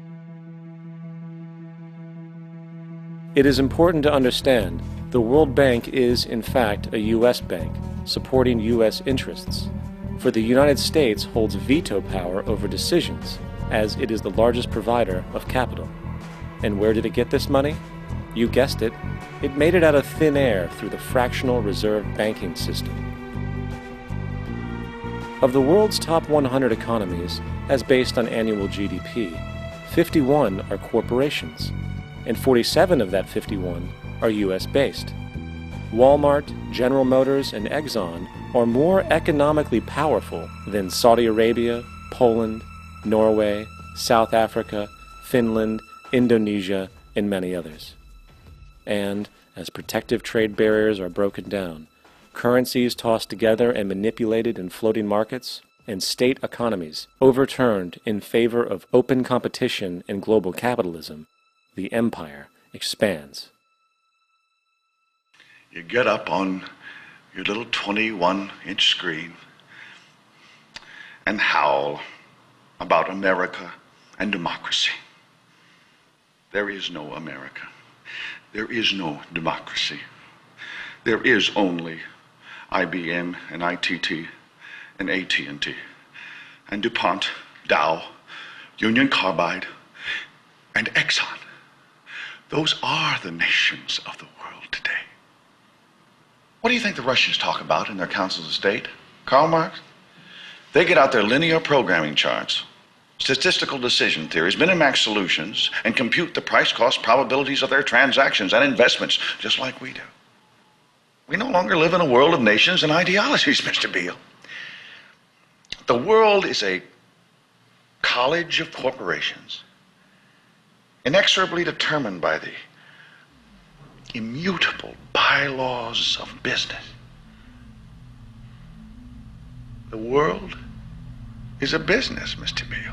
It is important to understand the World Bank is, in fact, a U S bank, supporting U S interests. For the United States holds veto power over decisions, as it is the largest provider of capital. And where did it get this money? You guessed it, it made it out of thin air through the fractional reserve banking system. Of the world's top one hundred economies, as based on annual G D P, fifty-one are corporations, and forty-seven of that fifty-one are U S based. Walmart, General Motors, and Exxon are more economically powerful than Saudi Arabia, Poland, Norway, South Africa, Finland, Indonesia, and many others. And as protective trade barriers are broken down, currencies tossed together and manipulated in floating markets, and state economies overturned in favor of open competition and global capitalism, the empire expands. You get up on your little twenty-one inch screen and howl about America and democracy. There is no America. There is no democracy. There is only I B M and I T T and A T and T and DuPont, Dow, Union Carbide, and Exxon. Those are the nations of the world today. What do you think the Russians talk about in their councils of state? Karl Marx? They get out their linear programming charts, statistical decision theories, Minimax solutions, and compute the price-cost probabilities of their transactions and investments, just like we do. We no longer live in a world of nations and ideologies, Mister Beale. The world is a college of corporations, inexorably determined by the immutable bylaws of business. The world is a business, Mister Beale.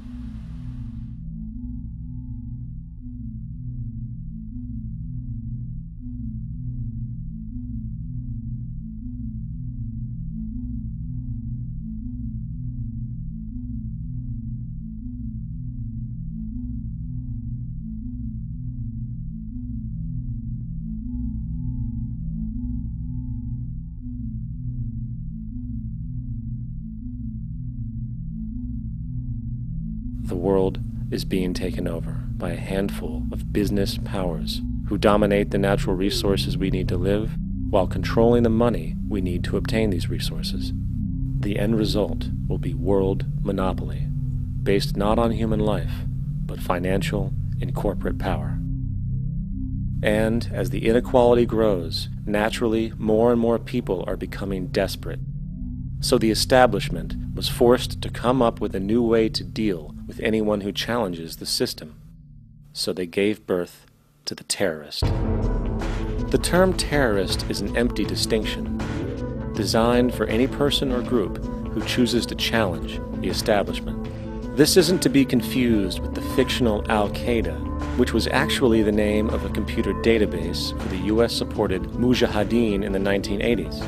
The world is being taken over by a handful of business powers who dominate the natural resources we need to live while controlling the money we need to obtain these resources. The end result will be world monopoly, based not on human life, but financial and corporate power. And as the inequality grows, naturally more and more people are becoming desperate. So the establishment was forced to come up with a new way to deal with anyone who challenges the system. So they gave birth to the terrorist. The term terrorist is an empty distinction, designed for any person or group who chooses to challenge the establishment. This isn't to be confused with the fictional Al-Qaeda, which was actually the name of a computer database for the U S-supported Mujahideen in the nineteen eighties.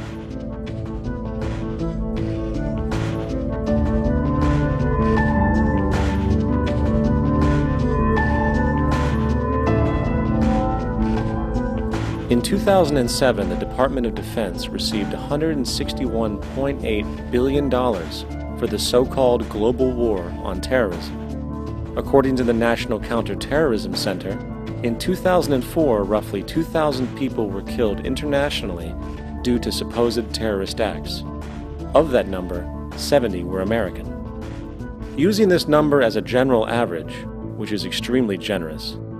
In two thousand seven, the Department of Defense received one hundred sixty-one point eight billion dollars for the so-called global war on terrorism. According to the National Counterterrorism Center, in two thousand four, roughly two thousand people were killed internationally due to supposed terrorist acts. Of that number, seventy were American. Using this number as a general average, which is extremely generous,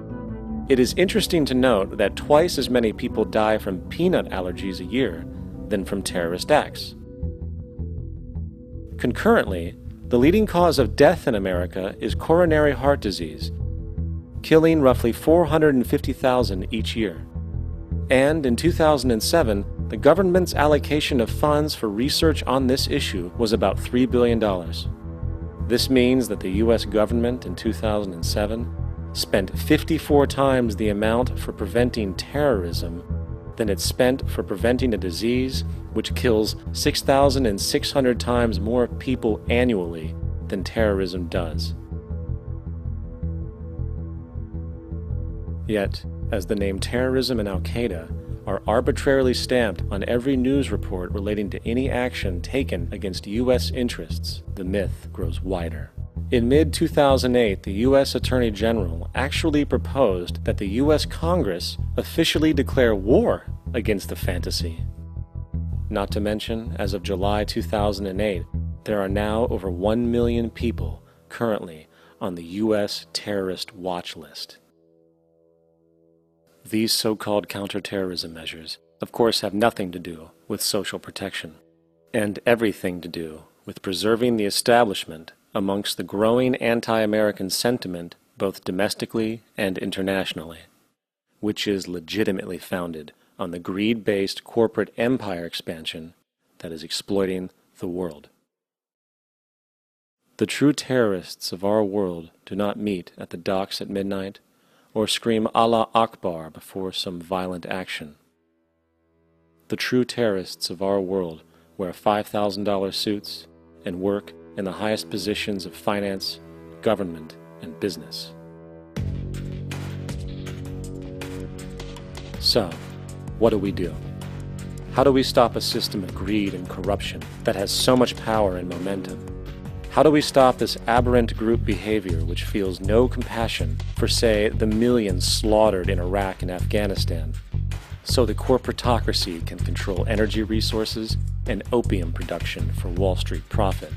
It is interesting to note that twice as many people die from peanut allergies a year than from terrorist acts. Concurrently, the leading cause of death in America is coronary heart disease, killing roughly four hundred fifty thousand each year. And in two thousand seven, the government's allocation of funds for research on this issue was about three billion dollars. This means that the U S government in two thousand seven spent fifty-four times the amount for preventing terrorism than it spent for preventing a disease which kills six thousand six hundred times more people annually than terrorism does. Yet, as the name terrorism and Al-Qaeda are arbitrarily stamped on every news report relating to any action taken against U S interests, the myth grows wider. In mid two thousand eight, the U S Attorney General actually proposed that the U S Congress officially declare war against the fantasy. Not to mention, as of July two thousand eight, there are now over one million people currently on the U S terrorist watch list. These so-called counterterrorism measures, of course, have nothing to do with social protection, and everything to do with preserving the establishment amongst the growing anti-American sentiment both domestically and internationally, which is legitimately founded on the greed-based corporate empire expansion that is exploiting the world. The true terrorists of our world do not meet at the docks at midnight or scream Allah Akbar before some violent action. The true terrorists of our world wear five thousand dollar suits and work in the highest positions of finance, government, and business. So, what do we do? How do we stop a system of greed and corruption that has so much power and momentum? How do we stop this aberrant group behavior which feels no compassion for, say, the millions slaughtered in Iraq and Afghanistan, so the corporatocracy can control energy resources and opium production for Wall Street profit?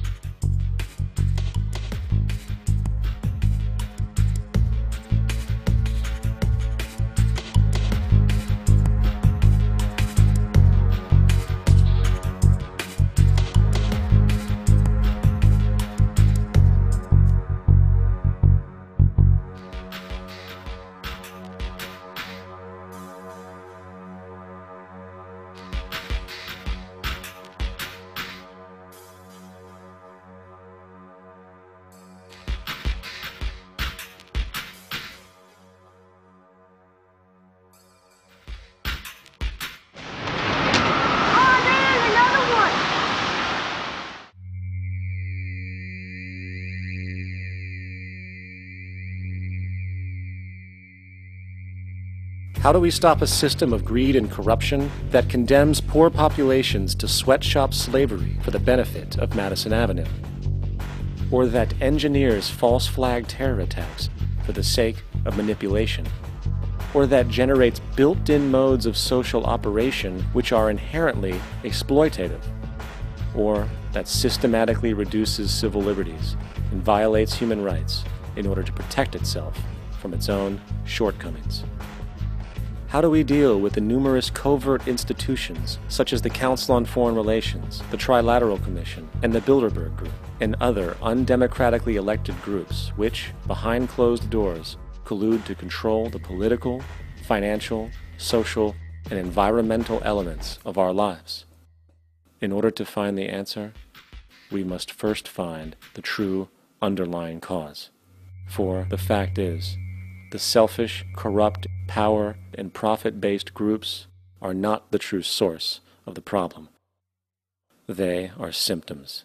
How do we stop a system of greed and corruption that condemns poor populations to sweatshop slavery for the benefit of Madison Avenue? Or that engineers false flag terror attacks for the sake of manipulation? Or that generates built-in modes of social operation which are inherently exploitative? Or that systematically reduces civil liberties and violates human rights in order to protect itself from its own shortcomings? How do we deal with the numerous covert institutions, such as the Council on Foreign Relations, the Trilateral Commission, and the Bilderberg Group, and other undemocratically elected groups which, behind closed doors, collude to control the political, financial, social, and environmental elements of our lives? In order to find the answer, we must first find the true underlying cause. For the fact is, the selfish, corrupt, power, and profit-based groups are not the true source of the problem. They are symptoms.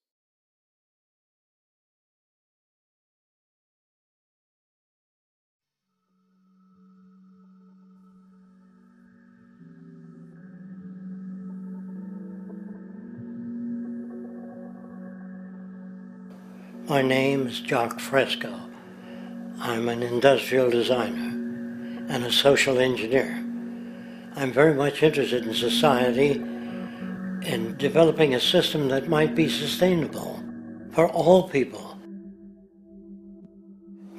My name is Jacques Fresco. I'm an industrial designer and a social engineer. I'm very much interested in society and developing a system that might be sustainable for all people.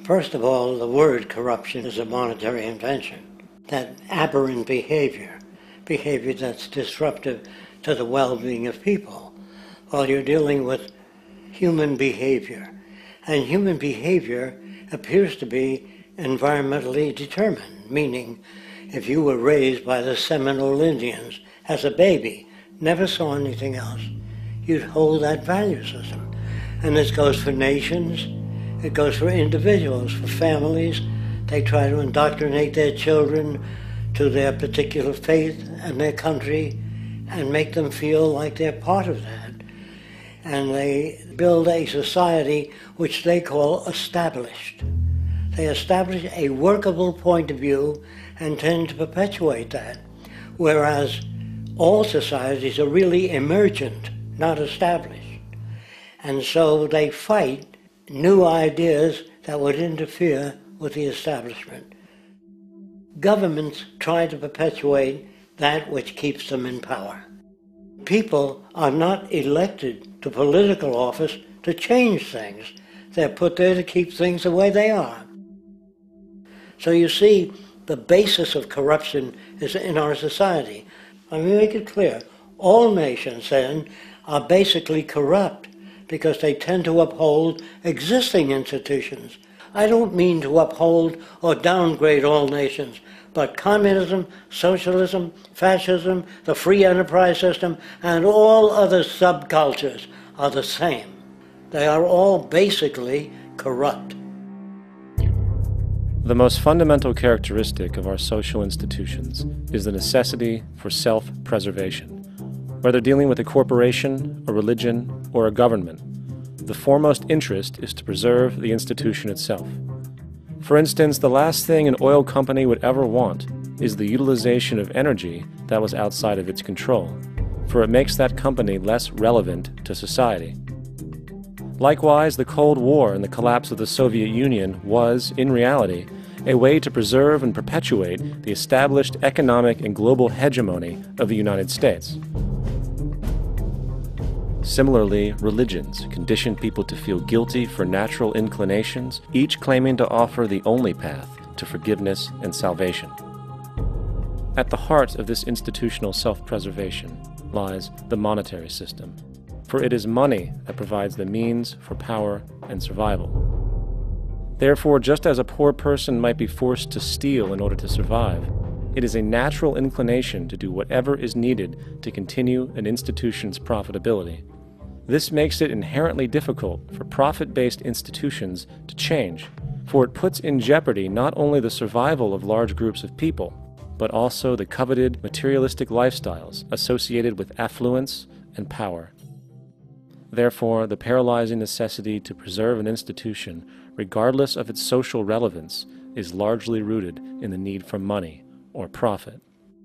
First of all, the word corruption is a monetary invention. That aberrant behavior, behavior that's disruptive to the well-being of people, while you're dealing with human behavior. And human behavior appears to be environmentally determined, meaning if you were raised by the Seminole Indians as a baby, never saw anything else, you'd hold that value system. And this goes for nations, it goes for individuals, for families. They try to indoctrinate their children to their particular faith and their country and make them feel like they're part of that. And they build a society which they call established. They establish a workable point of view and tend to perpetuate that, whereas all societies are really emergent, not established. And so they fight new ideas that would interfere with the establishment. Governments try to perpetuate that which keeps them in power. People are not elected to political office to change things. They're put there to keep things the way they are. So you see, the basis of corruption is in our society. Let me make it clear. All nations, then, are basically corrupt because they tend to uphold existing institutions. I don't mean to uphold or downgrade all nations, but communism, socialism, fascism, the free enterprise system, and all other subcultures are the same. They are all basically corrupt. The most fundamental characteristic of our social institutions is the necessity for self-preservation. Whether dealing with a corporation, a religion, or a government, the foremost interest is to preserve the institution itself. For instance, the last thing an oil company would ever want is the utilization of energy that was outside of its control, for it makes that company less relevant to society. Likewise, the Cold War and the collapse of the Soviet Union was, in reality, a way to preserve and perpetuate the established economic and global hegemony of the United States. Similarly, religions condition people to feel guilty for natural inclinations, each claiming to offer the only path to forgiveness and salvation. At the heart of this institutional self-preservation lies the monetary system, for it is money that provides the means for power and survival. Therefore, just as a poor person might be forced to steal in order to survive, it is a natural inclination to do whatever is needed to continue an institution's profitability. This makes it inherently difficult for profit-based institutions to change, for it puts in jeopardy not only the survival of large groups of people, but also the coveted materialistic lifestyles associated with affluence and power. Therefore, the paralyzing necessity to preserve an institution, regardless of its social relevance, is largely rooted in the need for money or profit.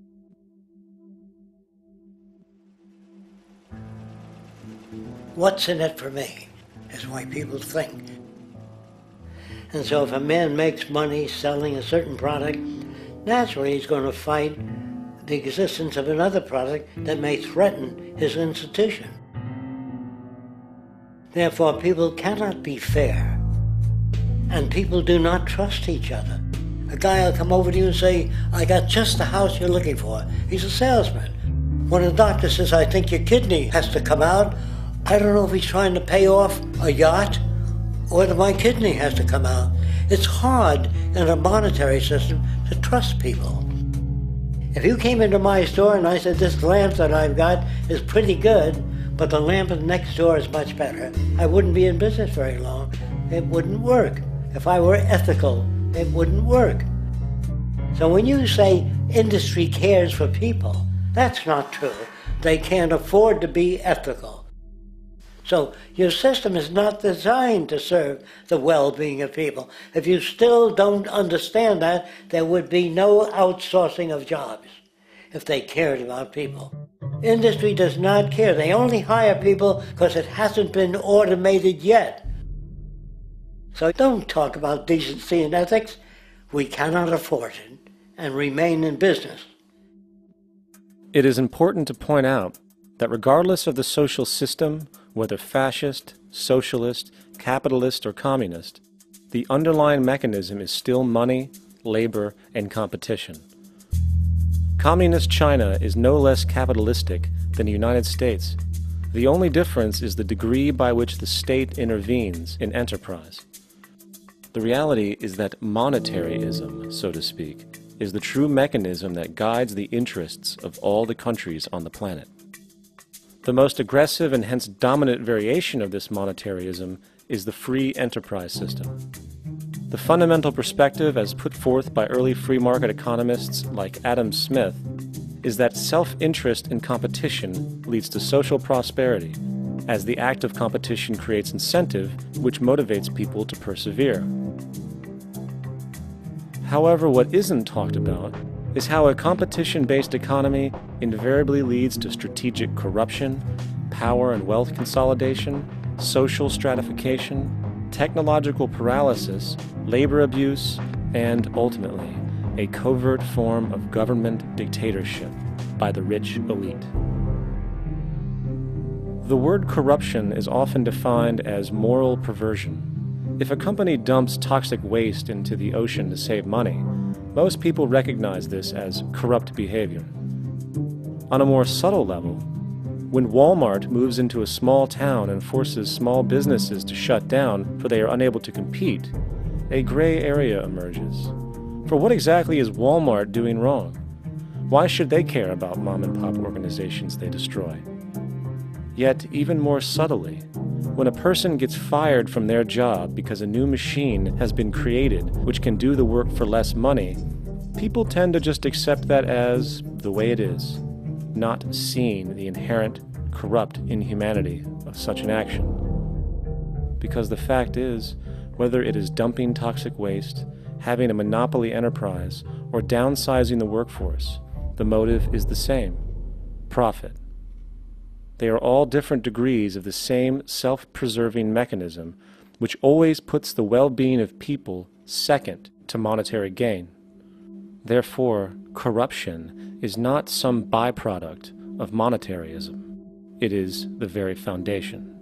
What's in it for me is why people think. And so if a man makes money selling a certain product, naturally he's going to fight the existence of another product that may threaten his institution. Therefore, people cannot be fair, and people do not trust each other. A guy will come over to you and say, I got just the house you're looking for. He's a salesman. When a doctor says, I think your kidney has to come out, I don't know if he's trying to pay off a yacht or whether my kidney has to come out. It's hard in a monetary system to trust people. If you came into my store and I said, this lamp that I've got is pretty good, but the lamp next door is much better, I wouldn't be in business very long. It wouldn't work. If I were ethical, it wouldn't work. So when you say industry cares for people, that's not true. They can't afford to be ethical. So your system is not designed to serve the well-being of people. If you still don't understand that, there would be no outsourcing of jobs if they cared about people. Industry does not care. They only hire people because it hasn't been automated yet. So don't talk about decency and ethics. We cannot afford it and remain in business. It is important to point out that regardless of the social system, whether fascist, socialist, capitalist, or communist, the underlying mechanism is still money, labor, and competition. Communist China is no less capitalistic than the United States. The only difference is the degree by which the state intervenes in enterprise. The reality is that monetaryism, so to speak, is the true mechanism that guides the interests of all the countries on the planet. The most aggressive and hence dominant variation of this monetaryism is the free enterprise system. The fundamental perspective, as put forth by early free market economists like Adam Smith, is that self-interest in competition leads to social prosperity, as the act of competition creates incentive, which motivates people to persevere. However, what isn't talked about is how a competition-based economy invariably leads to strategic corruption, power and wealth consolidation, social stratification, technological paralysis, labor abuse, and, ultimately, a covert form of government dictatorship by the rich elite. The word corruption is often defined as moral perversion. If a company dumps toxic waste into the ocean to save money, most people recognize this as corrupt behavior. On a more subtle level, when Walmart moves into a small town and forces small businesses to shut down for they are unable to compete, a gray area emerges. For what exactly is Walmart doing wrong? Why should they care about mom-and-pop organizations they destroy? Yet, even more subtly, when a person gets fired from their job because a new machine has been created which can do the work for less money, people tend to just accept that as the way it is, not seeing the inherent, corrupt inhumanity of such an action. Because the fact is, whether it is dumping toxic waste, having a monopoly enterprise, or downsizing the workforce, the motive is the same: profit. They are all different degrees of the same self-preserving mechanism, which always puts the well-being of people second to monetary gain. Therefore, corruption is not some byproduct of monetaryism. It is the very foundation.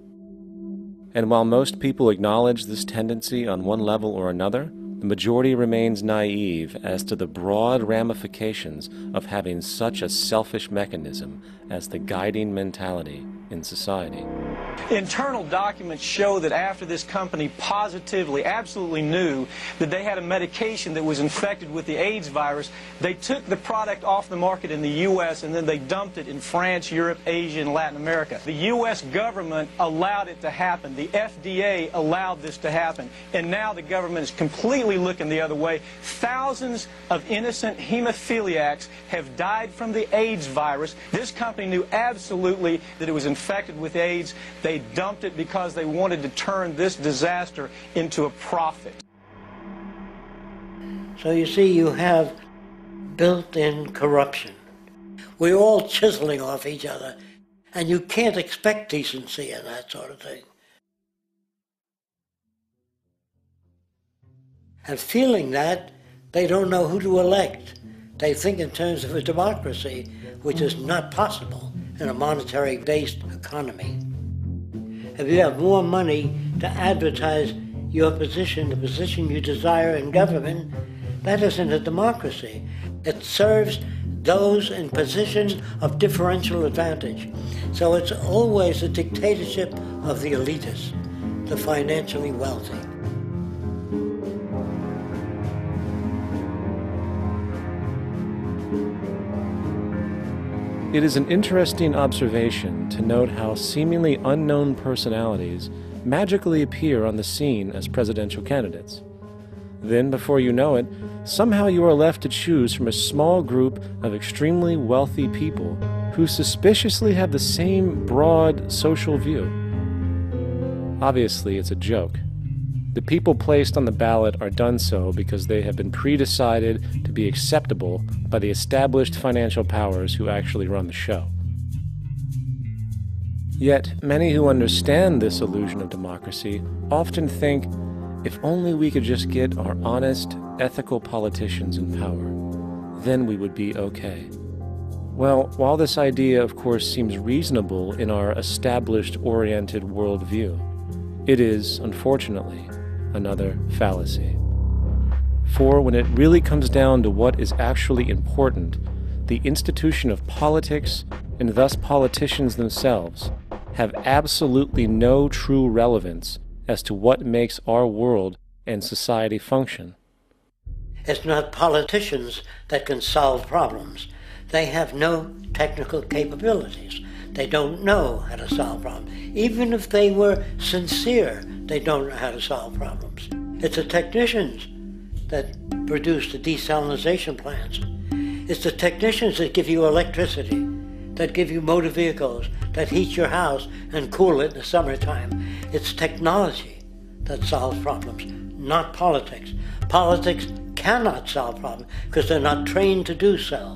And while most people acknowledge this tendency on one level or another, the majority remains naive as to the broad ramifications of having such a selfish mechanism as the guiding mentality in society. Internal documents show that after this company positively, absolutely knew that they had a medication that was infected with the AIDS virus, they took the product off the market in the U S and then they dumped it in France, Europe, Asia, and Latin America. The U S government allowed it to happen. The F D A allowed this to happen. And now the government is completely looking the other way. Thousands of innocent hemophiliacs have died from the AIDS virus. This company knew absolutely that it was infected with AIDS. They dumped it because they wanted to turn this disaster into a profit. So you see, you have built-in corruption. We're all chiseling off each other, and you can't expect decency and that sort of thing. And feeling that, they don't know who to elect. They think in terms of a democracy, which is not possible in a monetary-based economy. If you have more money to advertise your position, the position you desire in government, that isn't a democracy. It serves those in positions of differential advantage. So it's always a dictatorship of the elitists, the financially wealthy. It is an interesting observation to note how seemingly unknown personalities magically appear on the scene as presidential candidates. Then, before you know it, somehow you are left to choose from a small group of extremely wealthy people who suspiciously have the same broad social view. Obviously, it's a joke. The people placed on the ballot are done so because they have been pre-decided to be acceptable by the established financial powers who actually run the show. Yet, many who understand this illusion of democracy often think, if only we could just get our honest, ethical politicians in power, then we would be okay. Well, while this idea, of course, seems reasonable in our established, oriented worldview, it is, unfortunately, another fallacy. For when it really comes down to what is actually important, the institution of politics, and thus politicians themselves, have absolutely no true relevance as to what makes our world and society function. It's not politicians that can solve problems. They have no technical capabilities. They don't know how to solve problems. Even if they were sincere, they don't know how to solve problems. It's the technicians that produce the desalination plants. It's the technicians that give you electricity, that give you motor vehicles, that heat your house and cool it in the summertime. It's technology that solves problems, not politics. Politics cannot solve problems because they're not trained to do so.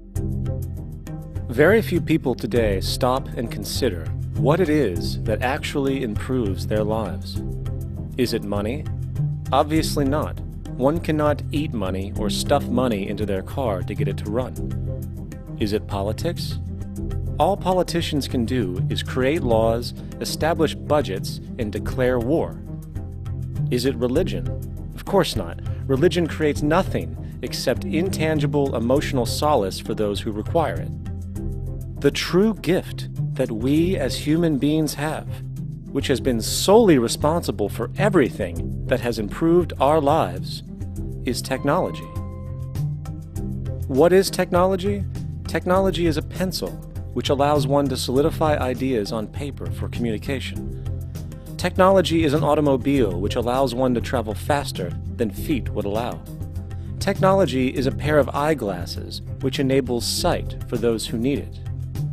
Very few people today stop and consider what it is that actually improves their lives. Is it money? Obviously not. One cannot eat money or stuff money into their car to get it to run. Is it politics? All politicians can do is create laws, establish budgets, and declare war. Is it religion? Of course not. Religion creates nothing except intangible emotional solace for those who require it. The true gift that we as human beings have, which has been solely responsible for everything that has improved our lives, is technology. What is technology? Technology is a pencil which allows one to solidify ideas on paper for communication. Technology is an automobile which allows one to travel faster than feet would allow. Technology is a pair of eyeglasses which enables sight for those who need it.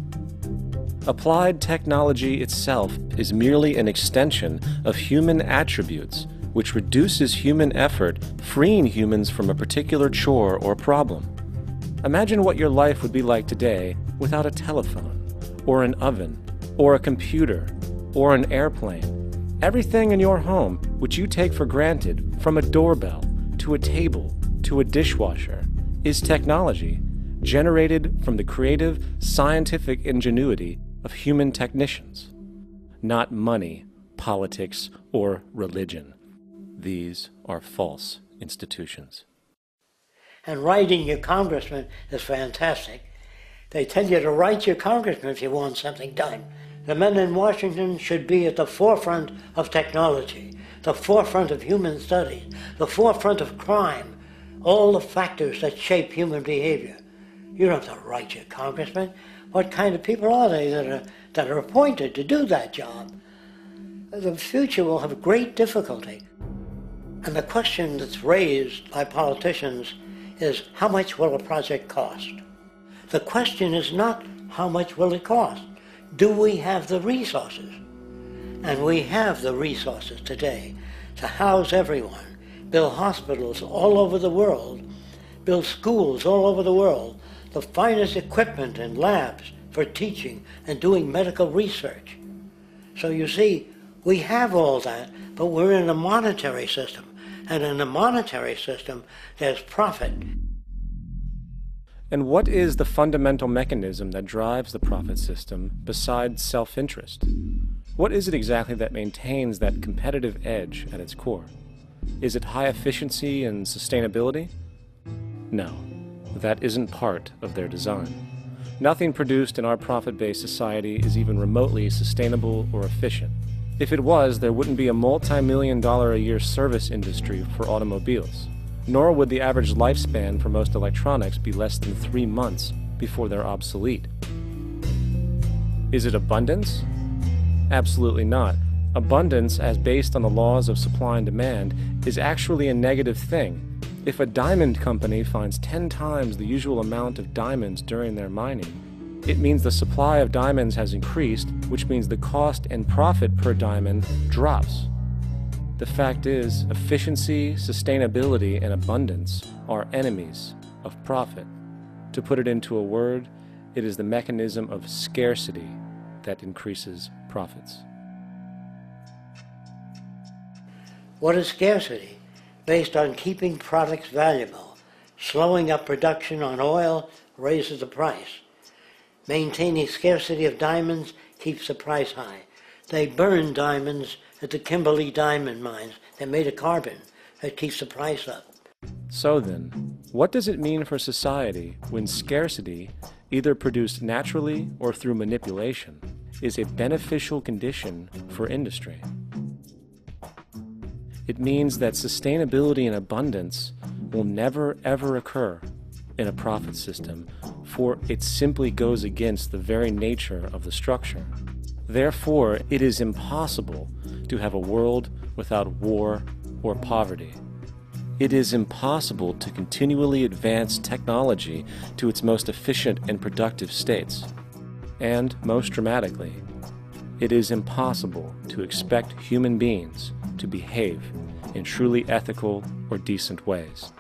Applied technology itself is merely an extension of human attributes which reduces human effort, freeing humans from a particular chore or problem. Imagine what your life would be like today without a telephone, or an oven, or a computer, or an airplane. Everything in your home, which you take for granted, from a doorbell, to a table, to a dishwasher, is technology generated from the creative, scientific ingenuity of human technicians, not money, politics, or religion. These are false institutions. And writing your congressman is fantastic. They tell you to write your congressman if you want something done. The men in Washington should be at the forefront of technology, the forefront of human studies, the forefront of crime, all the factors that shape human behavior. You don't have to write your congressman. What kind of people are they that are, that are appointed to do that job? The future will have great difficulty. And the question that's raised by politicians is, how much will a project cost? The question is not, how much will it cost? Do we have the resources? And we have the resources today to house everyone, build hospitals all over the world, build schools all over the world, the finest equipment and labs for teaching and doing medical research. So you see, we have all that, but we're in a monetary system. And in a monetary system, there's profit. And what is the fundamental mechanism that drives the profit system besides self-interest? What is it exactly that maintains that competitive edge at its core? Is it high efficiency and sustainability? No, that isn't part of their design. Nothing produced in our profit-based society is even remotely sustainable or efficient. If it was, there wouldn't be a multi-million dollar a year service industry for automobiles, nor would the average lifespan for most electronics be less than three months before they're obsolete. Is it abundance? Absolutely not. Abundance, as based on the laws of supply and demand, is actually a negative thing. If a diamond company finds ten times the usual amount of diamonds during their mining, it means the supply of diamonds has increased, which means the cost and profit per diamond drops. The fact is, efficiency, sustainability, and abundance are enemies of profit. To put it into a word, it is the mechanism of scarcity that increases profits. What is scarcity? Based on keeping products valuable. Slowing up production on oil raises the price. Maintaining scarcity of diamonds keeps the price high. They burn diamonds at the Kimberley diamond mines. They made a carbon that keeps the price up. So then, what does it mean for society when scarcity, either produced naturally or through manipulation, is a beneficial condition for industry? It means that sustainability and abundance will never ever occur in a profit system, for it simply goes against the very nature of the structure. Therefore, it is impossible to have a world without war or poverty. It is impossible to continually advance technology to its most efficient and productive states. And, most dramatically, it is impossible to expect human beings to behave in truly ethical or decent ways.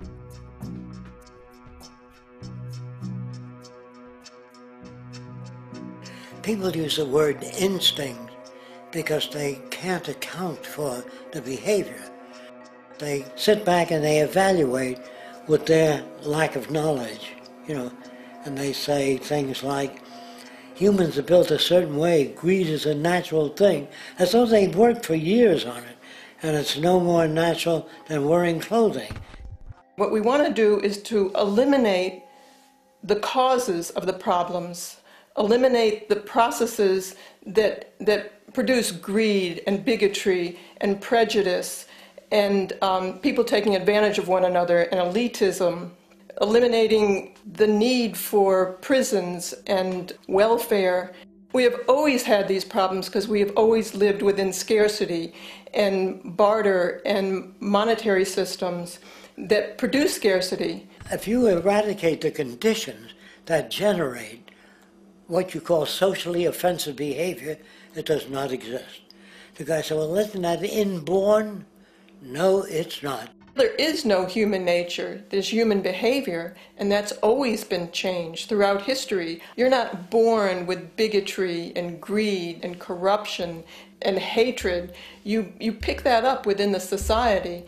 People use the word instinct because they can't account for the behavior. They sit back and they evaluate with their lack of knowledge, you know, and they say things like, humans are built a certain way, greed is a natural thing, as though they've worked for years on it, and it's no more natural than wearing clothing. What we want to do is to eliminate the causes of the problems, eliminate the processes that, that produce greed and bigotry and prejudice and um, people taking advantage of one another and elitism, eliminating the need for prisons and welfare. We have always had these problems because we have always lived within scarcity and barter and monetary systems that produce scarcity. If you eradicate the conditions that generate what you call socially offensive behavior, it does not exist. The guy said, well, isn't that inborn? No, it's not. There is no human nature. There's human behavior, and that's always been changed throughout history. You're not born with bigotry and greed and corruption and hatred. You, you pick that up within the society.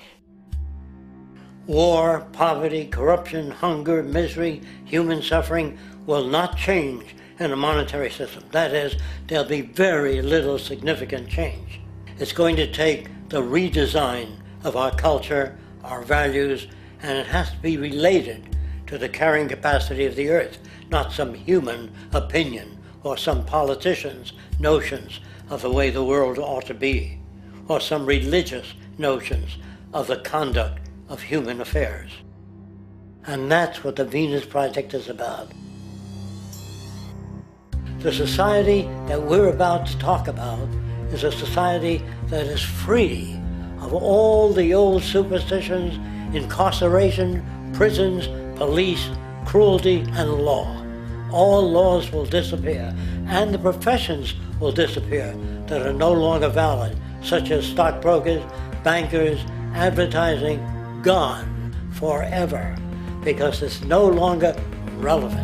War, poverty, corruption, hunger, misery, human suffering will not change in a monetary system. That is, there'll be very little significant change. It's going to take the redesign of our culture, our values, and it has to be related to the carrying capacity of the earth, not some human opinion or some politician's notions of the way the world ought to be, or some religious notions of the conduct of human affairs. And that's what the Venus Project is about. The society that we're about to talk about is a society that is free of all the old superstitions, incarceration, prisons, police, cruelty, and law. All laws will disappear, and the professions will disappear that are no longer valid, such as stockbrokers, bankers, advertising, gone forever, because it's no longer relevant.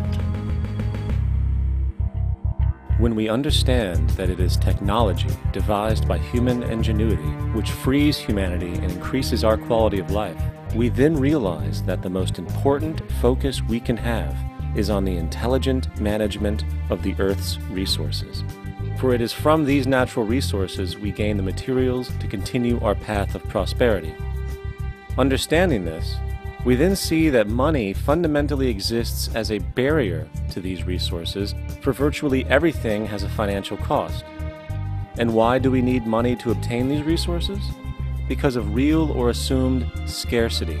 When we understand that it is technology devised by human ingenuity which frees humanity and increases our quality of life, we then realize that the most important focus we can have is on the intelligent management of the Earth's resources. For it is from these natural resources we gain the materials to continue our path of prosperity. Understanding this, we then see that money fundamentally exists as a barrier to these resources, for virtually everything has a financial cost. And why do we need money to obtain these resources? Because of real or assumed scarcity.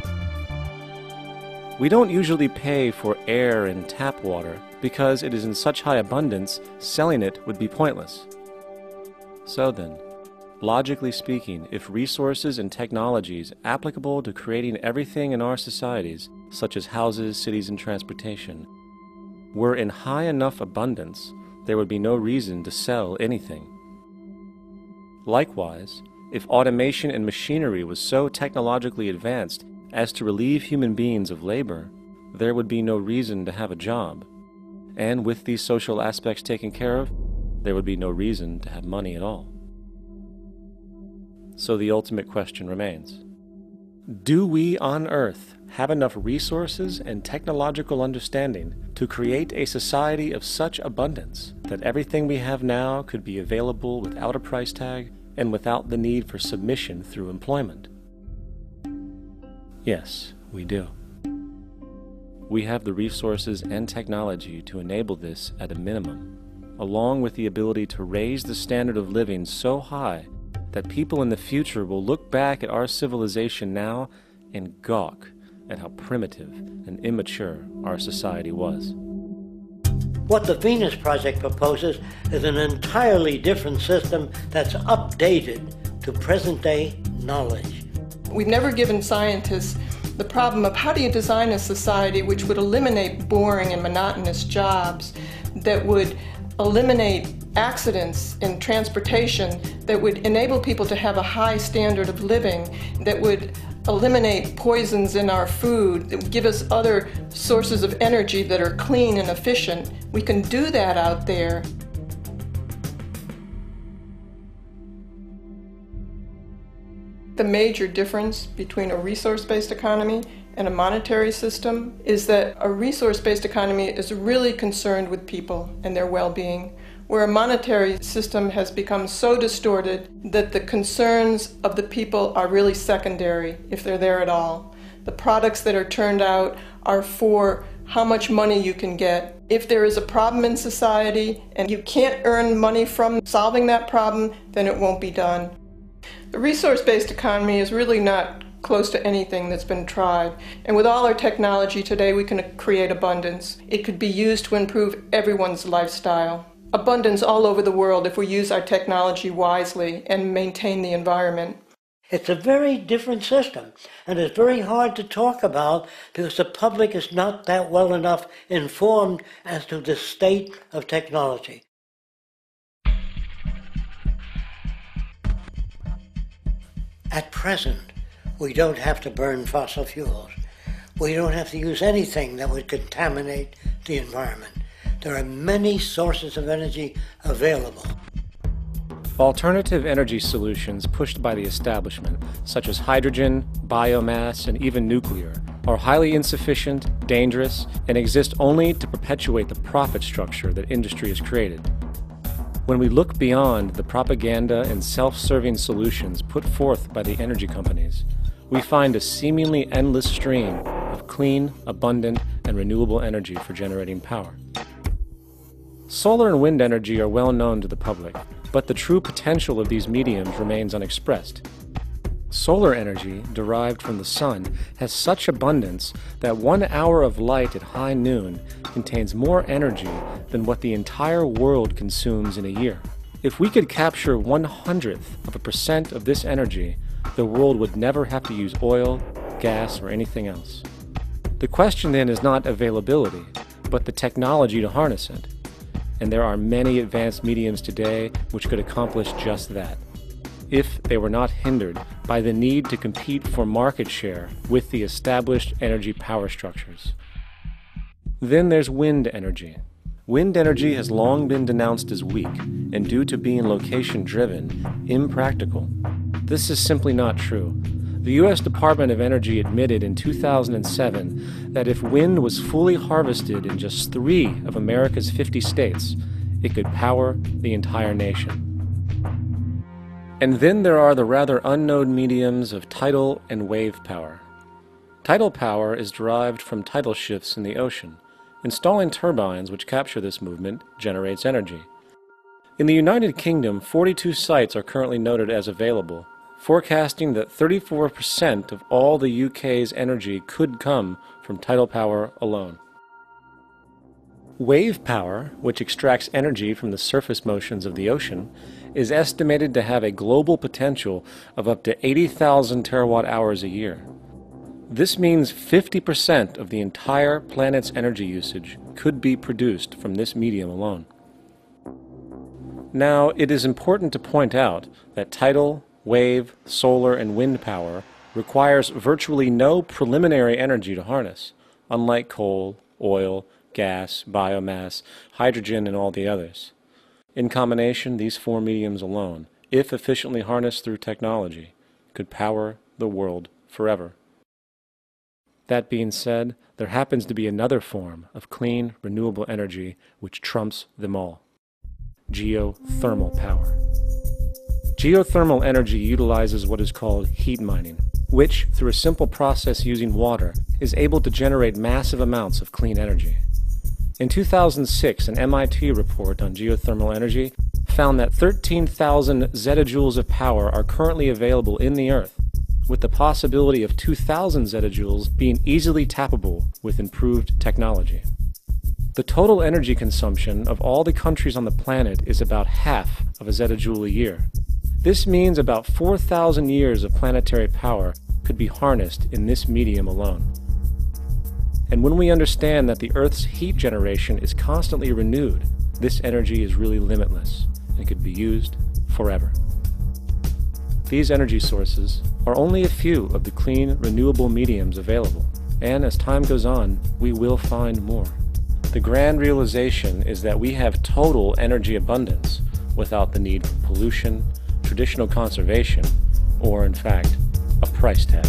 We don't usually pay for air and tap water because it is in such high abundance, selling it would be pointless. So then, logically speaking, if resources and technologies applicable to creating everything in our societies, such as houses, cities, and transportation, were in high enough abundance, there would be no reason to sell anything. Likewise, if automation and machinery was so technologically advanced as to relieve human beings of labor, there would be no reason to have a job. And with these social aspects taken care of, there would be no reason to have money at all. So the ultimate question remains. Do we on Earth have enough resources and technological understanding to create a society of such abundance that everything we have now could be available without a price tag and without the need for submission through employment? Yes, we do. We have the resources and technology to enable this at a minimum, along with the ability to raise the standard of living so high that people in the future will look back at our civilization now and gawk at how primitive and immature our society was. What the Venus Project proposes is an entirely different system that's updated to present-day knowledge. We've never given scientists the problem of how do you design a society which would eliminate boring and monotonous jobs, that would eliminate accidents in transportation, that would enable people to have a high standard of living, that would eliminate poisons in our food, that would give us other sources of energy that are clean and efficient. We can do that out there. The major difference between a resource-based economy and a monetary system is that a resource-based economy is really concerned with people and their well-being, where a monetary system has become so distorted that the concerns of the people are really secondary, if they're there at all. The products that are turned out are for how much money you can get. If there is a problem in society and you can't earn money from solving that problem, then it won't be done. The resource-based economy is really not close to anything that's been tried. And with all our technology today, we can create abundance. It could be used to improve everyone's lifestyle. Abundance all over the world if we use our technology wisely and maintain the environment. It's a very different system, and it's very hard to talk about because the public is not that well enough informed as to the state of technology. At present, we don't have to burn fossil fuels. We don't have to use anything that would contaminate the environment. There are many sources of energy available. Alternative energy solutions pushed by the establishment, such as hydrogen, biomass, and even nuclear, are highly insufficient, dangerous, and exist only to perpetuate the profit structure that industry has created. When we look beyond the propaganda and self-serving solutions put forth by the energy companies, we find a seemingly endless stream of clean, abundant, and renewable energy for generating power. Solar and wind energy are well known to the public, but the true potential of these mediums remains unexpressed. Solar energy, derived from the sun, has such abundance that one hour of light at high noon contains more energy than what the entire world consumes in a year. If we could capture one hundredth of a percent of this energy, the world would never have to use oil, gas, or anything else. The question then is not availability, but the technology to harness it. And there are many advanced mediums today which could accomplish just that, if they were not hindered by the need to compete for market share with the established energy power structures. Then there's wind energy. Wind energy has long been denounced as weak, and due to being location-driven, impractical. This is simply not true. The U S Department of Energy admitted in two thousand seven that if wind was fully harvested in just three of America's fifty states, it could power the entire nation. And then there are the rather unknown mediums of tidal and wave power. Tidal power is derived from tidal shifts in the ocean. Installing turbines which capture this movement generates energy. In the United Kingdom, forty-two sites are currently noted as available, forecasting that thirty-four percent of all the U K's energy could come from tidal power alone. Wave power, which extracts energy from the surface motions of the ocean, is estimated to have a global potential of up to eighty thousand terawatt hours a year. This means fifty percent of the entire planet's energy usage could be produced from this medium alone. Now, it is important to point out that tidal, wave, solar, and wind power requires virtually no preliminary energy to harness, unlike coal, oil, gas, biomass, hydrogen, and all the others. In combination, these four mediums alone, if efficiently harnessed through technology, could power the world forever. That being said, there happens to be another form of clean, renewable energy which trumps them all: geothermal power. Geothermal energy utilizes what is called heat mining, which, through a simple process using water, is able to generate massive amounts of clean energy. In two thousand six, an M I T report on geothermal energy found that thirteen thousand zettajoules of power are currently available in the Earth, with the possibility of two thousand zettajoules being easily tappable with improved technology. The total energy consumption of all the countries on the planet is about half of a zettajoule a year. This means about four thousand years of planetary power could be harnessed in this medium alone. And when we understand that the Earth's heat generation is constantly renewed, this energy is really limitless and could be used forever. These energy sources are only a few of the clean, renewable mediums available, and as time goes on, we will find more. The grand realization is that we have total energy abundance without the need for pollution, traditional conservation, or, in fact, a price tag.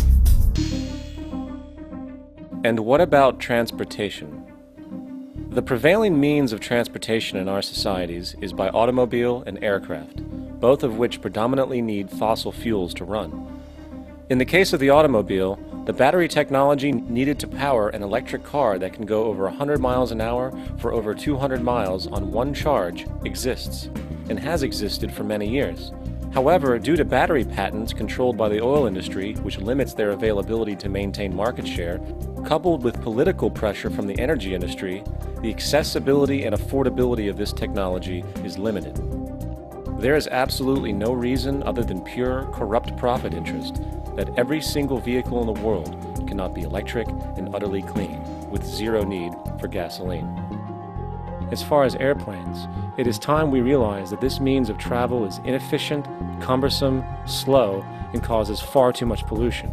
And what about transportation? The prevailing means of transportation in our societies is by automobile and aircraft, both of which predominantly need fossil fuels to run. In the case of the automobile, the battery technology needed to power an electric car that can go over one hundred miles an hour for over two hundred miles on one charge exists, and has existed for many years. However, due to battery patents controlled by the oil industry, which limits their availability to maintain market share, coupled with political pressure from the energy industry, the accessibility and affordability of this technology is limited. There is absolutely no reason other than pure, corrupt profit interest that every single vehicle in the world cannot be electric and utterly clean, with zero need for gasoline. As far as airplanes, it is time we realize that this means of travel is inefficient, cumbersome, slow, and causes far too much pollution.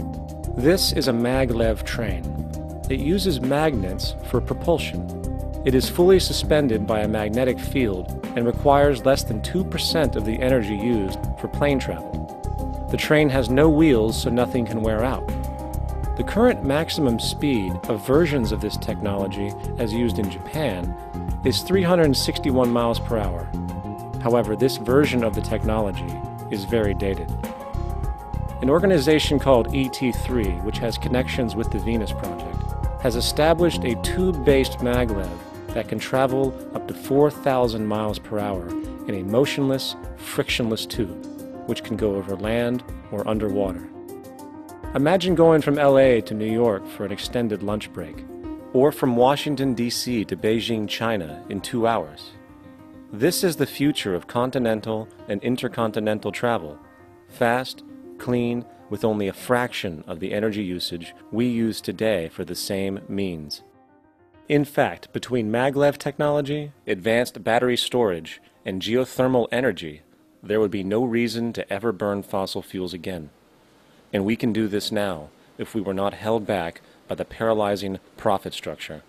This is a maglev train. It uses magnets for propulsion. It is fully suspended by a magnetic field and requires less than two percent of the energy used for plane travel. The train has no wheels, so nothing can wear out. The current maximum speed of versions of this technology, as used in Japan, is three hundred sixty-one miles per hour. However, this version of the technology is very dated. An organization called E T three, which has connections with the Venus Project, has established a tube-based maglev that can travel up to four thousand miles per hour in a motionless, frictionless tube, which can go over land or underwater. Imagine going from L A to New York for an extended lunch break, or from Washington, D C to Beijing, China in two hours. This is the future of continental and intercontinental travel, fast, clean, with only a fraction of the energy usage we use today for the same means. In fact, between maglev technology, advanced battery storage, and geothermal energy, there would be no reason to ever burn fossil fuels again. And we can do this now if we were not held back by the paralyzing profit structure.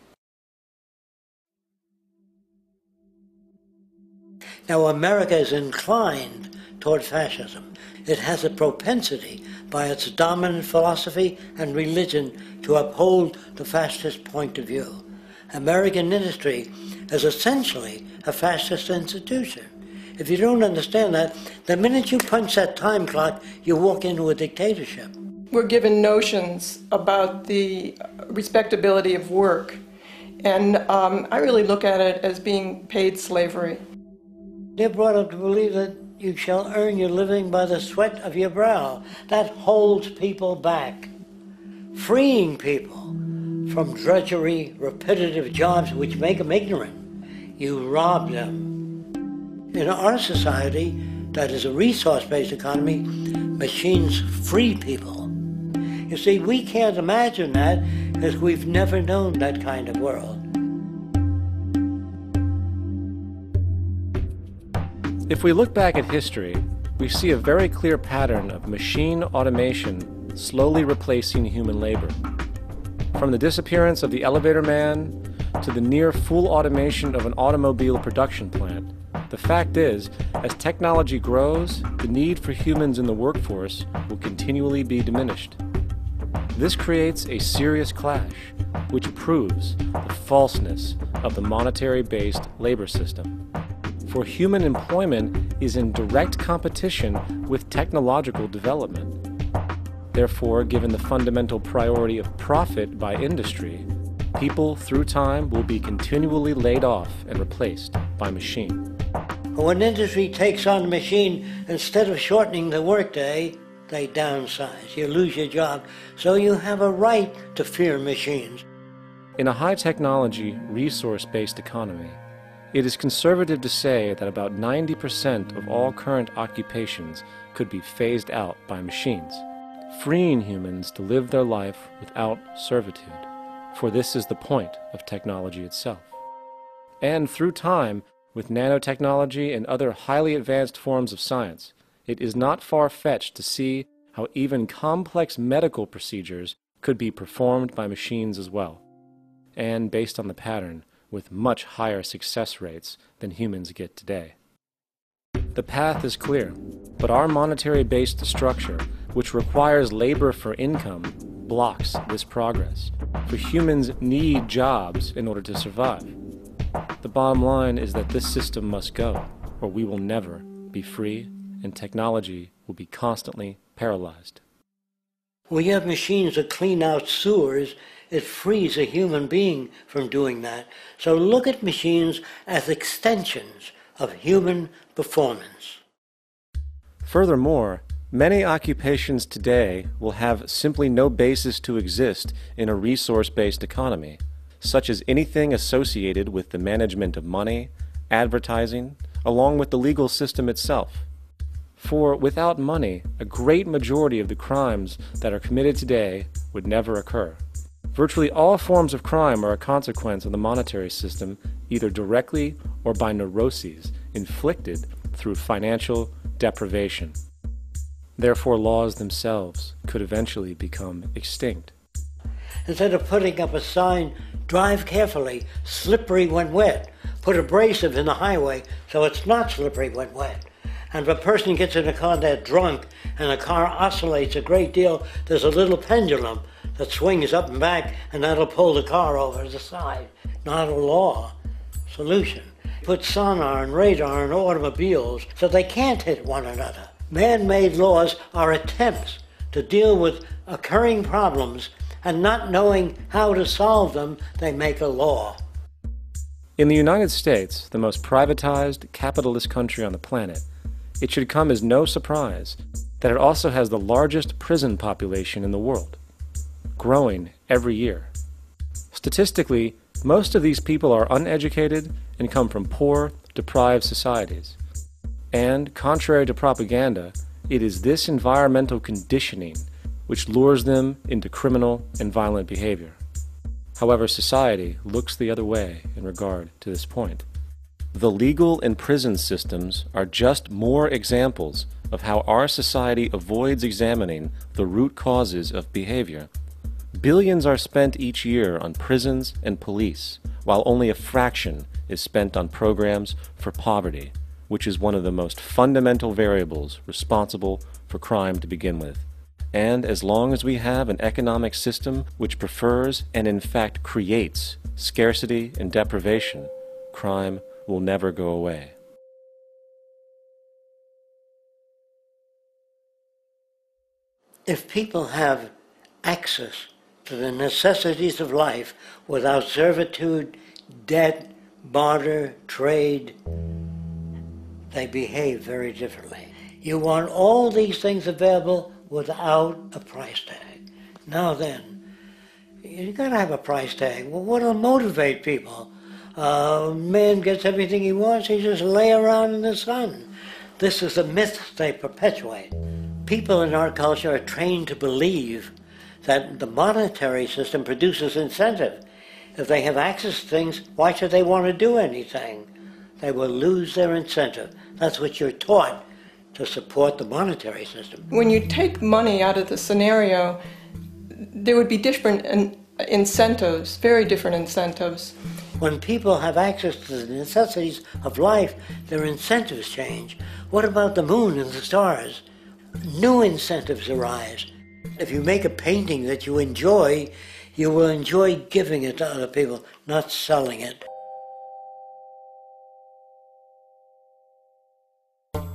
Now, America is inclined toward fascism. It has a propensity, by its dominant philosophy and religion, to uphold the fascist point of view. American industry is essentially a fascist institution. If you don't understand that, the minute you punch that time clock, you walk into a dictatorship. We're given notions about the respectability of work, and um, I really look at it as being paid slavery. They're brought up to believe that you shall earn your living by the sweat of your brow. That holds people back, freeing people from drudgery, repetitive jobs which make them ignorant. You rob them. In our society, that is a resource-based economy, machines free people. You see, we can't imagine that because we've never known that kind of world. If we look back at history, we see a very clear pattern of machine automation slowly replacing human labor. From the disappearance of the elevator man to the near full automation of an automobile production plant, the fact is, as technology grows, the need for humans in the workforce will continually be diminished. This creates a serious clash, which proves the falseness of the monetary-based labor system. For human employment is in direct competition with technological development. Therefore, given the fundamental priority of profit by industry, people through time will be continually laid off and replaced by machine. When industry takes on a machine, instead of shortening the workday, they downsize. You lose your job. So you have a right to fear machines. In a high-technology, resource-based economy, it is conservative to say that about ninety percent of all current occupations could be phased out by machines, freeing humans to live their life without servitude, for this is the point of technology itself. And through time, with nanotechnology and other highly advanced forms of science, it is not far-fetched to see how even complex medical procedures could be performed by machines as well, and based on the pattern, with much higher success rates than humans get today. The path is clear, but our monetary-based structure, which requires labor for income, blocks this progress, for humans need jobs in order to survive. The bottom line is that this system must go, or we will never be free, and technology will be constantly paralyzed. We have machines that clean out sewers. It frees a human being from doing that. So look at machines as extensions of human performance. Furthermore, many occupations today will have simply no basis to exist in a resource-based economy, such as anything associated with the management of money, advertising, along with the legal system itself. For without money, a great majority of the crimes that are committed today would never occur. Virtually all forms of crime are a consequence of the monetary system, either directly or by neuroses inflicted through financial deprivation. Therefore, laws themselves could eventually become extinct. Instead of putting up a sign, drive carefully, slippery when wet, put abrasive in the highway so it's not slippery when wet. And if a person gets in a car that's drunk and the car oscillates a great deal, there's a little pendulum that swings up and back, and that'll pull the car over to the side. Not a law solution. Put sonar and radar in automobiles so they can't hit one another. Man-made laws are attempts to deal with occurring problems, and not knowing how to solve them, they make a law. In the United States, the most privatized, capitalist country on the planet, it should come as no surprise that it also has the largest prison population in the world, growing every year. Statistically, most of these people are uneducated and come from poor, deprived societies. And, contrary to propaganda, it is this environmental conditioning which lures them into criminal and violent behavior. However, society looks the other way in regard to this point. The legal and prison systems are just more examples of how our society avoids examining the root causes of behavior. Billions are spent each year on prisons and police, while only a fraction is spent on programs for poverty, which is one of the most fundamental variables responsible for crime to begin with. And as long as we have an economic system which prefers and in fact creates scarcity and deprivation, crime will never go away. If people have access to the necessities of life without servitude, debt, barter, trade, they behave very differently. You want all these things available without a price tag. Now then, you gotta have a price tag. Well, what'll motivate people? Uh, man gets everything he wants, he just lay around in the sun. This is the myth they perpetuate. People in our culture are trained to believe that the monetary system produces incentive. If they have access to things, why should they want to do anything? They will lose their incentive. That's what you're taught to support the monetary system. When you take money out of the scenario, there would be different in incentives, very different incentives. When people have access to the necessities of life, their incentives change. What about the moon and the stars? New incentives arise. If you make a painting that you enjoy, you will enjoy giving it to other people, not selling it.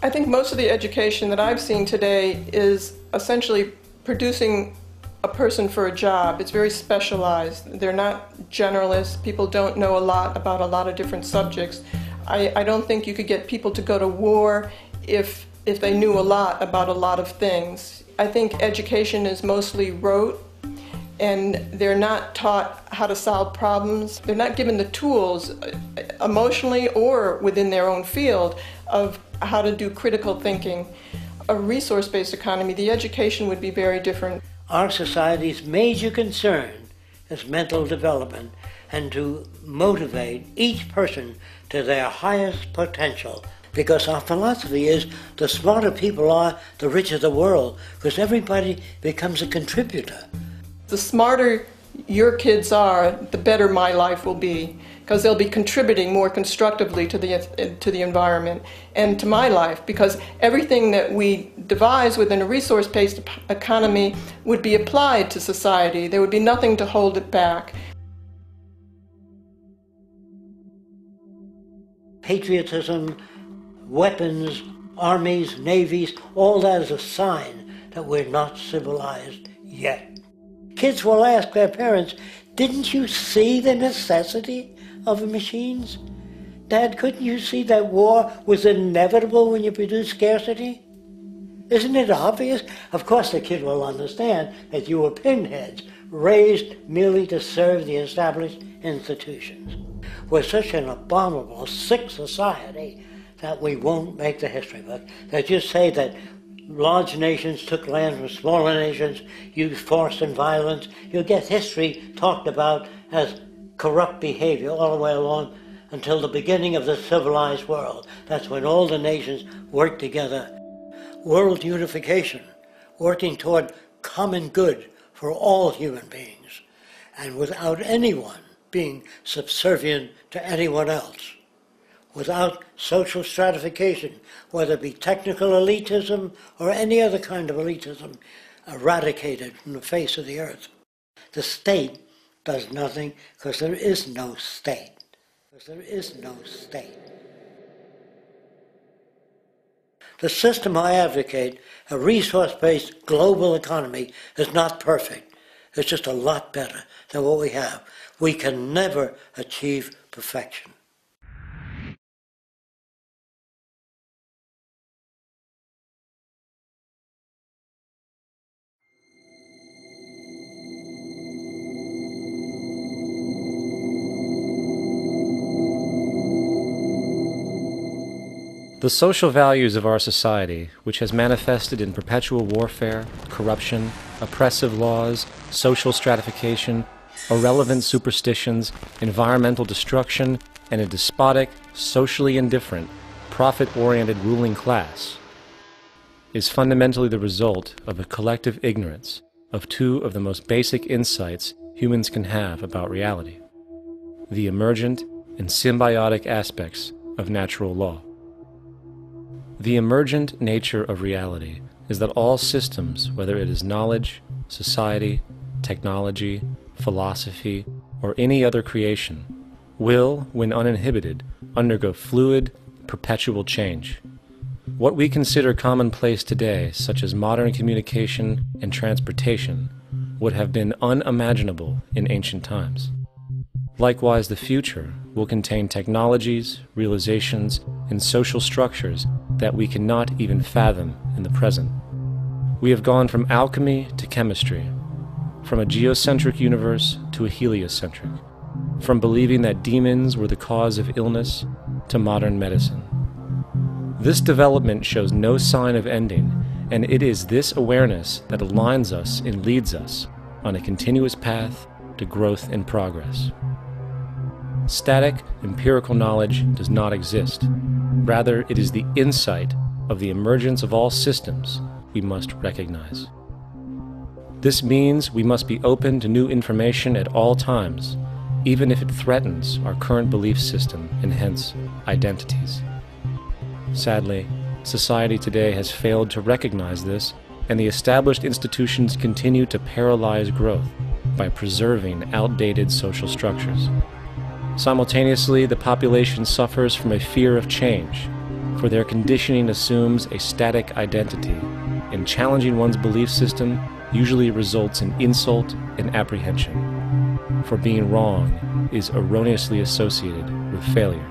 I think most of the education that I've seen today is essentially producing a person for a job. It's very specialized. They're not generalists. People don't know a lot about a lot of different subjects. I, I don't think you could get people to go to war if, if they knew a lot about a lot of things. I think education is mostly rote, and they're not taught how to solve problems. They're not given the tools, emotionally or within their own field, of how to do critical thinking. A resource-based economy, the education would be very different. Our society's major concern is mental development and to motivate each person to their highest potential. Because our philosophy is the smarter people are, the richer the world, because everybody becomes a contributor. The smarter your kids are, the better my life will be, because they'll be contributing more constructively to the, to the environment and to my life, because everything that we devise within a resource-based economy would be applied to society. There would be nothing to hold it back. Patriotism, weapons, armies, navies, all that is a sign that we're not civilized yet. Kids will ask their parents, didn't you see the necessity of the machines? Dad, couldn't you see that war was inevitable when you produce scarcity? Isn't it obvious? Of course the kid will understand that you were pinheads, raised merely to serve the established institutions. We're such an abominable, sick society that we won't make the history book. They just say that large nations took land from smaller nations, used force and violence. You'll get history talked about as corrupt behavior all the way along until the beginning of the civilized world. That's when all the nations work together. World unification, working toward common good for all human beings, and without anyone being subservient to anyone else. Without social stratification, whether it be technical elitism or any other kind of elitism, eradicated from the face of the earth. The state does nothing because there is no state. Because there is no state. The system I advocate, a resource-based global economy, is not perfect. It's just a lot better than what we have. We can never achieve perfection. The social values of our society, which has manifested in perpetual warfare, corruption, oppressive laws, social stratification, irrelevant superstitions, environmental destruction, and a despotic, socially indifferent, profit-oriented ruling class, is fundamentally the result of a collective ignorance of two of the most basic insights humans can have about reality: the emergent and symbiotic aspects of natural law. The emergent nature of reality is that all systems, whether it is knowledge, society, technology, philosophy, or any other creation, will, when uninhibited, undergo fluid, perpetual change. What we consider commonplace today, such as modern communication and transportation, would have been unimaginable in ancient times. Likewise, the future will contain technologies, realizations, and social structures that we cannot even fathom in the present. We have gone from alchemy to chemistry, from a geocentric universe to a heliocentric, from believing that demons were the cause of illness to modern medicine. This development shows no sign of ending, and it is this awareness that aligns us and leads us on a continuous path to growth and progress. Static, empirical knowledge does not exist. Rather, it is the insight of the emergence of all systems we must recognize. This means we must be open to new information at all times, even if it threatens our current belief system and hence identities. Sadly, society today has failed to recognize this, and the established institutions continue to paralyze growth by preserving outdated social structures. Simultaneously, the population suffers from a fear of change, for their conditioning assumes a static identity, and challenging one's belief system usually results in insult and apprehension, for being wrong is erroneously associated with failure,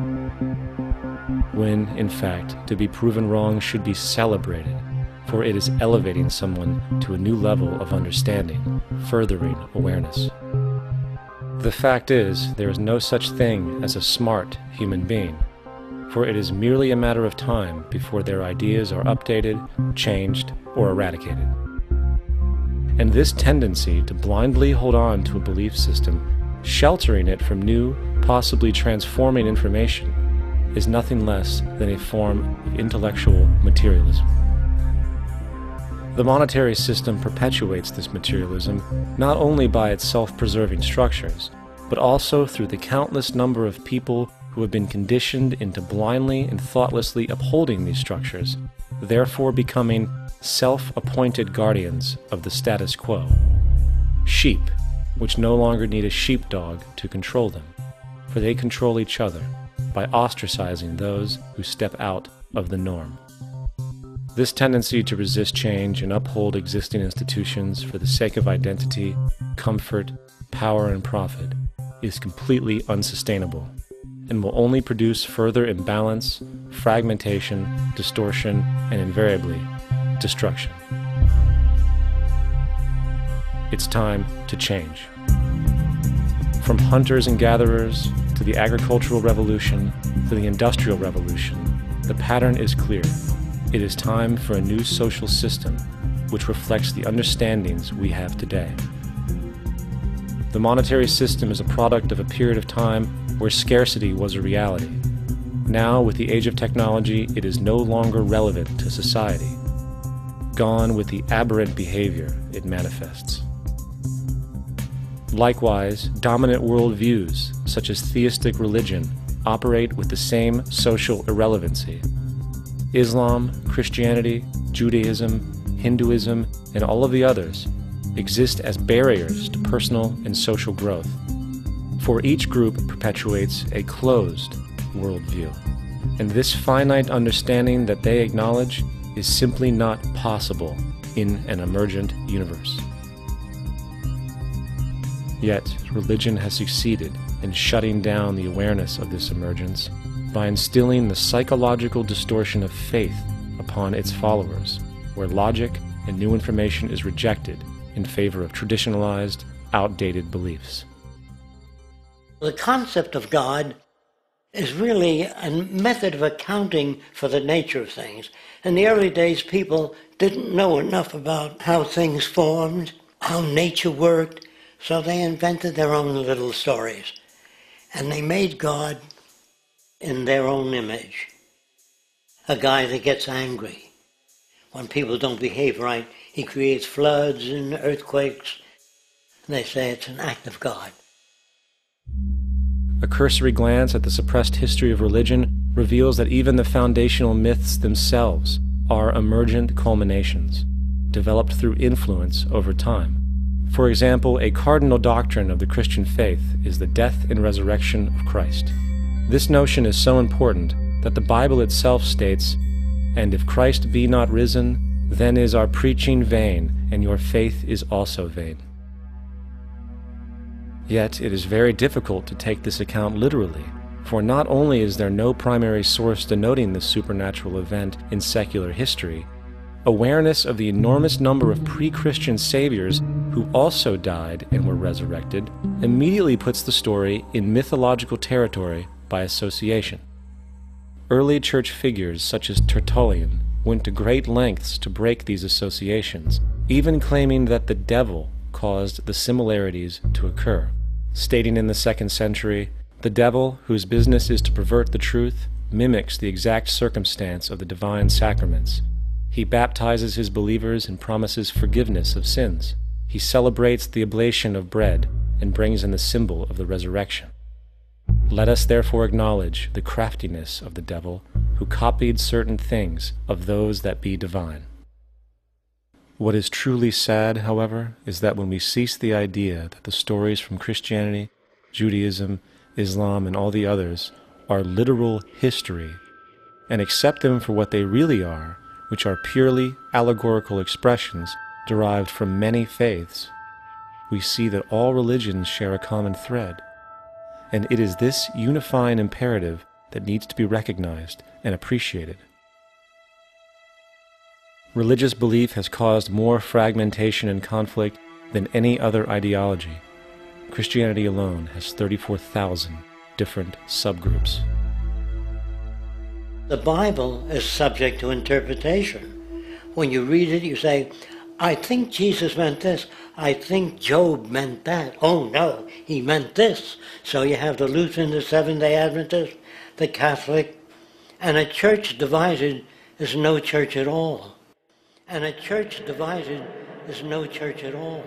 when, in fact, to be proven wrong should be celebrated, for it is elevating someone to a new level of understanding, furthering awareness. The fact is, there is no such thing as a smart human being, for it is merely a matter of time before their ideas are updated, changed, or eradicated. And this tendency to blindly hold on to a belief system, sheltering it from new, possibly transforming information, is nothing less than a form of intellectual materialism. The monetary system perpetuates this materialism not only by its self-preserving structures, but also through the countless number of people who have been conditioned into blindly and thoughtlessly upholding these structures, therefore becoming self-appointed guardians of the status quo. Sheep, which no longer need a sheepdog to control them, for they control each other by ostracizing those who step out of the norm. This tendency to resist change and uphold existing institutions for the sake of identity, comfort, power, and profit is completely unsustainable, and will only produce further imbalance, fragmentation, distortion, and invariably, destruction. It's time to change. From hunters and gatherers, to the agricultural revolution, to the industrial revolution, the pattern is clear. It is time for a new social system which reflects the understandings we have today. The monetary system is a product of a period of time where scarcity was a reality. Now, with the age of technology, it is no longer relevant to society. Gone with the aberrant behavior it manifests. Likewise, dominant worldviews, such as theistic religion, operate with the same social irrelevancy. Islam, Christianity, Judaism, Hinduism, and all of the others exist as barriers to personal and social growth, for each group perpetuates a closed worldview, and this finite understanding that they acknowledge is simply not possible in an emergent universe. Yet, religion has succeeded in shutting down the awareness of this emergence by instilling the psychological distortion of faith upon its followers, where logic and new information is rejected in favor of traditionalized, outdated beliefs. The concept of God is really a method of accounting for the nature of things. In the early days, people didn't know enough about how things formed, how nature worked, so they invented their own little stories. And they made God in their own image. A guy that gets angry. When people don't behave right, he creates floods and earthquakes. And they say it's an act of God. A cursory glance at the suppressed history of religion reveals that even the foundational myths themselves are emergent culminations, developed through influence over time. For example, a cardinal doctrine of the Christian faith is the death and resurrection of Christ. This notion is so important that the Bible itself states, "And if Christ be not risen, then is our preaching vain, and your faith is also vain." Yet it is very difficult to take this account literally, for not only is there no primary source denoting this supernatural event in secular history, awareness of the enormous number of pre-Christian saviors who also died and were resurrected immediately puts the story in mythological territory by association. Early church figures such as Tertullian went to great lengths to break these associations, even claiming that the devil caused the similarities to occur, stating in the second century, "The devil, whose business is to pervert the truth, mimics the exact circumstance of the divine sacraments. He baptizes his believers and promises forgiveness of sins. He celebrates the oblation of bread and brings in the symbol of the resurrection. Let us therefore acknowledge the craftiness of the devil, who copied certain things of those that be divine." What is truly sad, however, is that when we cease the idea that the stories from Christianity, Judaism, Islam, and all the others are literal history, and accept them for what they really are, which are purely allegorical expressions derived from many faiths, we see that all religions share a common thread, and it is this unifying imperative that needs to be recognized and appreciated. Religious belief has caused more fragmentation and conflict than any other ideology. Christianity alone has thirty-four thousand different subgroups. The Bible is subject to interpretation. When you read it, you say, I think Jesus meant this. I think Job meant that. Oh no, he meant this. So you have the Lutheran, the Seventh-day Adventist, the Catholic, and a church divided is no church at all. And a church divided is no church at all.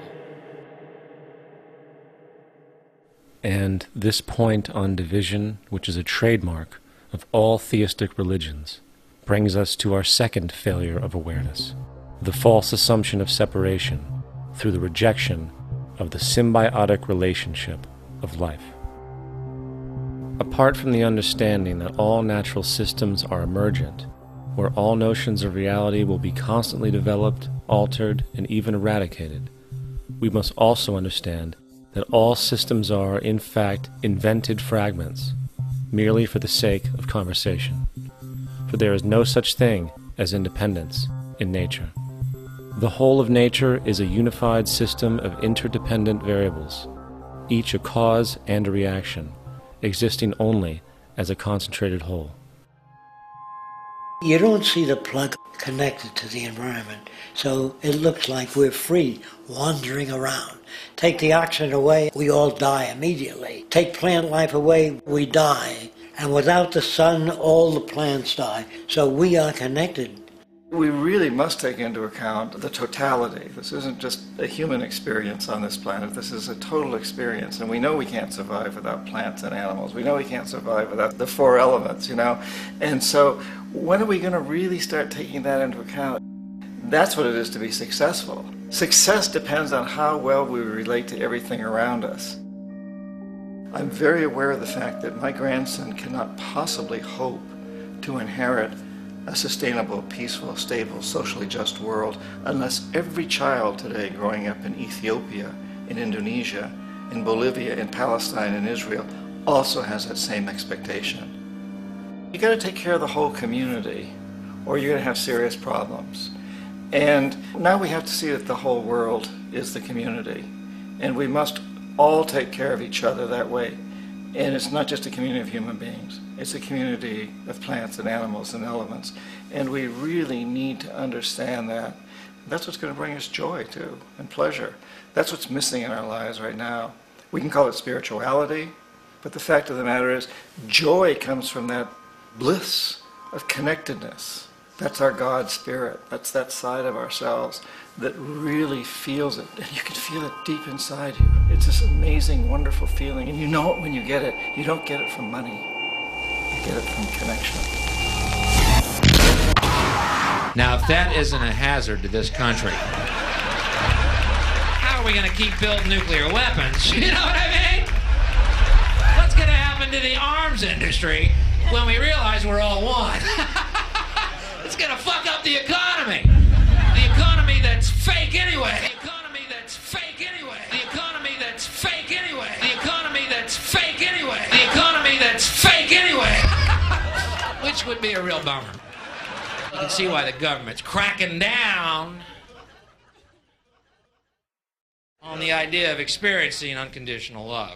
And this point on division, which is a trademark of all theistic religions, brings us to our second failure of awareness, the false assumption of separation through the rejection of the symbiotic relationship of life. Apart from the understanding that all natural systems are emergent, where all notions of reality will be constantly developed, altered, and even eradicated, we must also understand that all systems are, in fact, invented fragments, merely for the sake of conversation. For there is no such thing as independence in nature. The whole of nature is a unified system of interdependent variables, each a cause and a reaction, existing only as a concentrated whole. You don't see the plug connected to the environment, so it looks like we're free, wandering around. Take the oxygen away, we all die immediately. Take plant life away, we die. And without the sun, all the plants die. So we are connected. We really must take into account the totality. This isn't just a human experience on this planet. This is a total experience. And we know we can't survive without plants and animals. We know we can't survive without the four elements, you know. And so when are we going to really start taking that into account? That's what it is to be successful. Success depends on how well we relate to everything around us. I'm very aware of the fact that my grandson cannot possibly hope to inherit a sustainable, peaceful, stable, socially just world unless every child today growing up in Ethiopia, in Indonesia, in Bolivia, in Palestine, in Israel also has that same expectation. You got to take care of the whole community or you're going to have serious problems. And now we have to see that the whole world is the community, and we must all take care of each other that way. And it's not just a community of human beings, it's a community of plants and animals and elements. And we really need to understand that. That's what's going to bring us joy too, and pleasure. That's what's missing in our lives right now. We can call it spirituality, but the fact of the matter is joy comes from that bliss of connectedness. That's our God spirit. That's that side of ourselves that really feels it. And you can feel it deep inside you. It's this amazing, wonderful feeling. And you know it when you get it. You don't get it from money. You get it from connection. Now, if that isn't a hazard to this country, how are we going to keep building nuclear weapons? You know what I mean? What's going to happen to the arms industry when we realize we're all one? It's going to fuck up the economy. The economy that's fake anyway. The economy that's fake anyway. The economy that's fake anyway. The economy that's fake anyway. The economy that's fake anyway. Which would be a real bummer. You can see why the government's cracking down on the idea of experiencing unconditional love.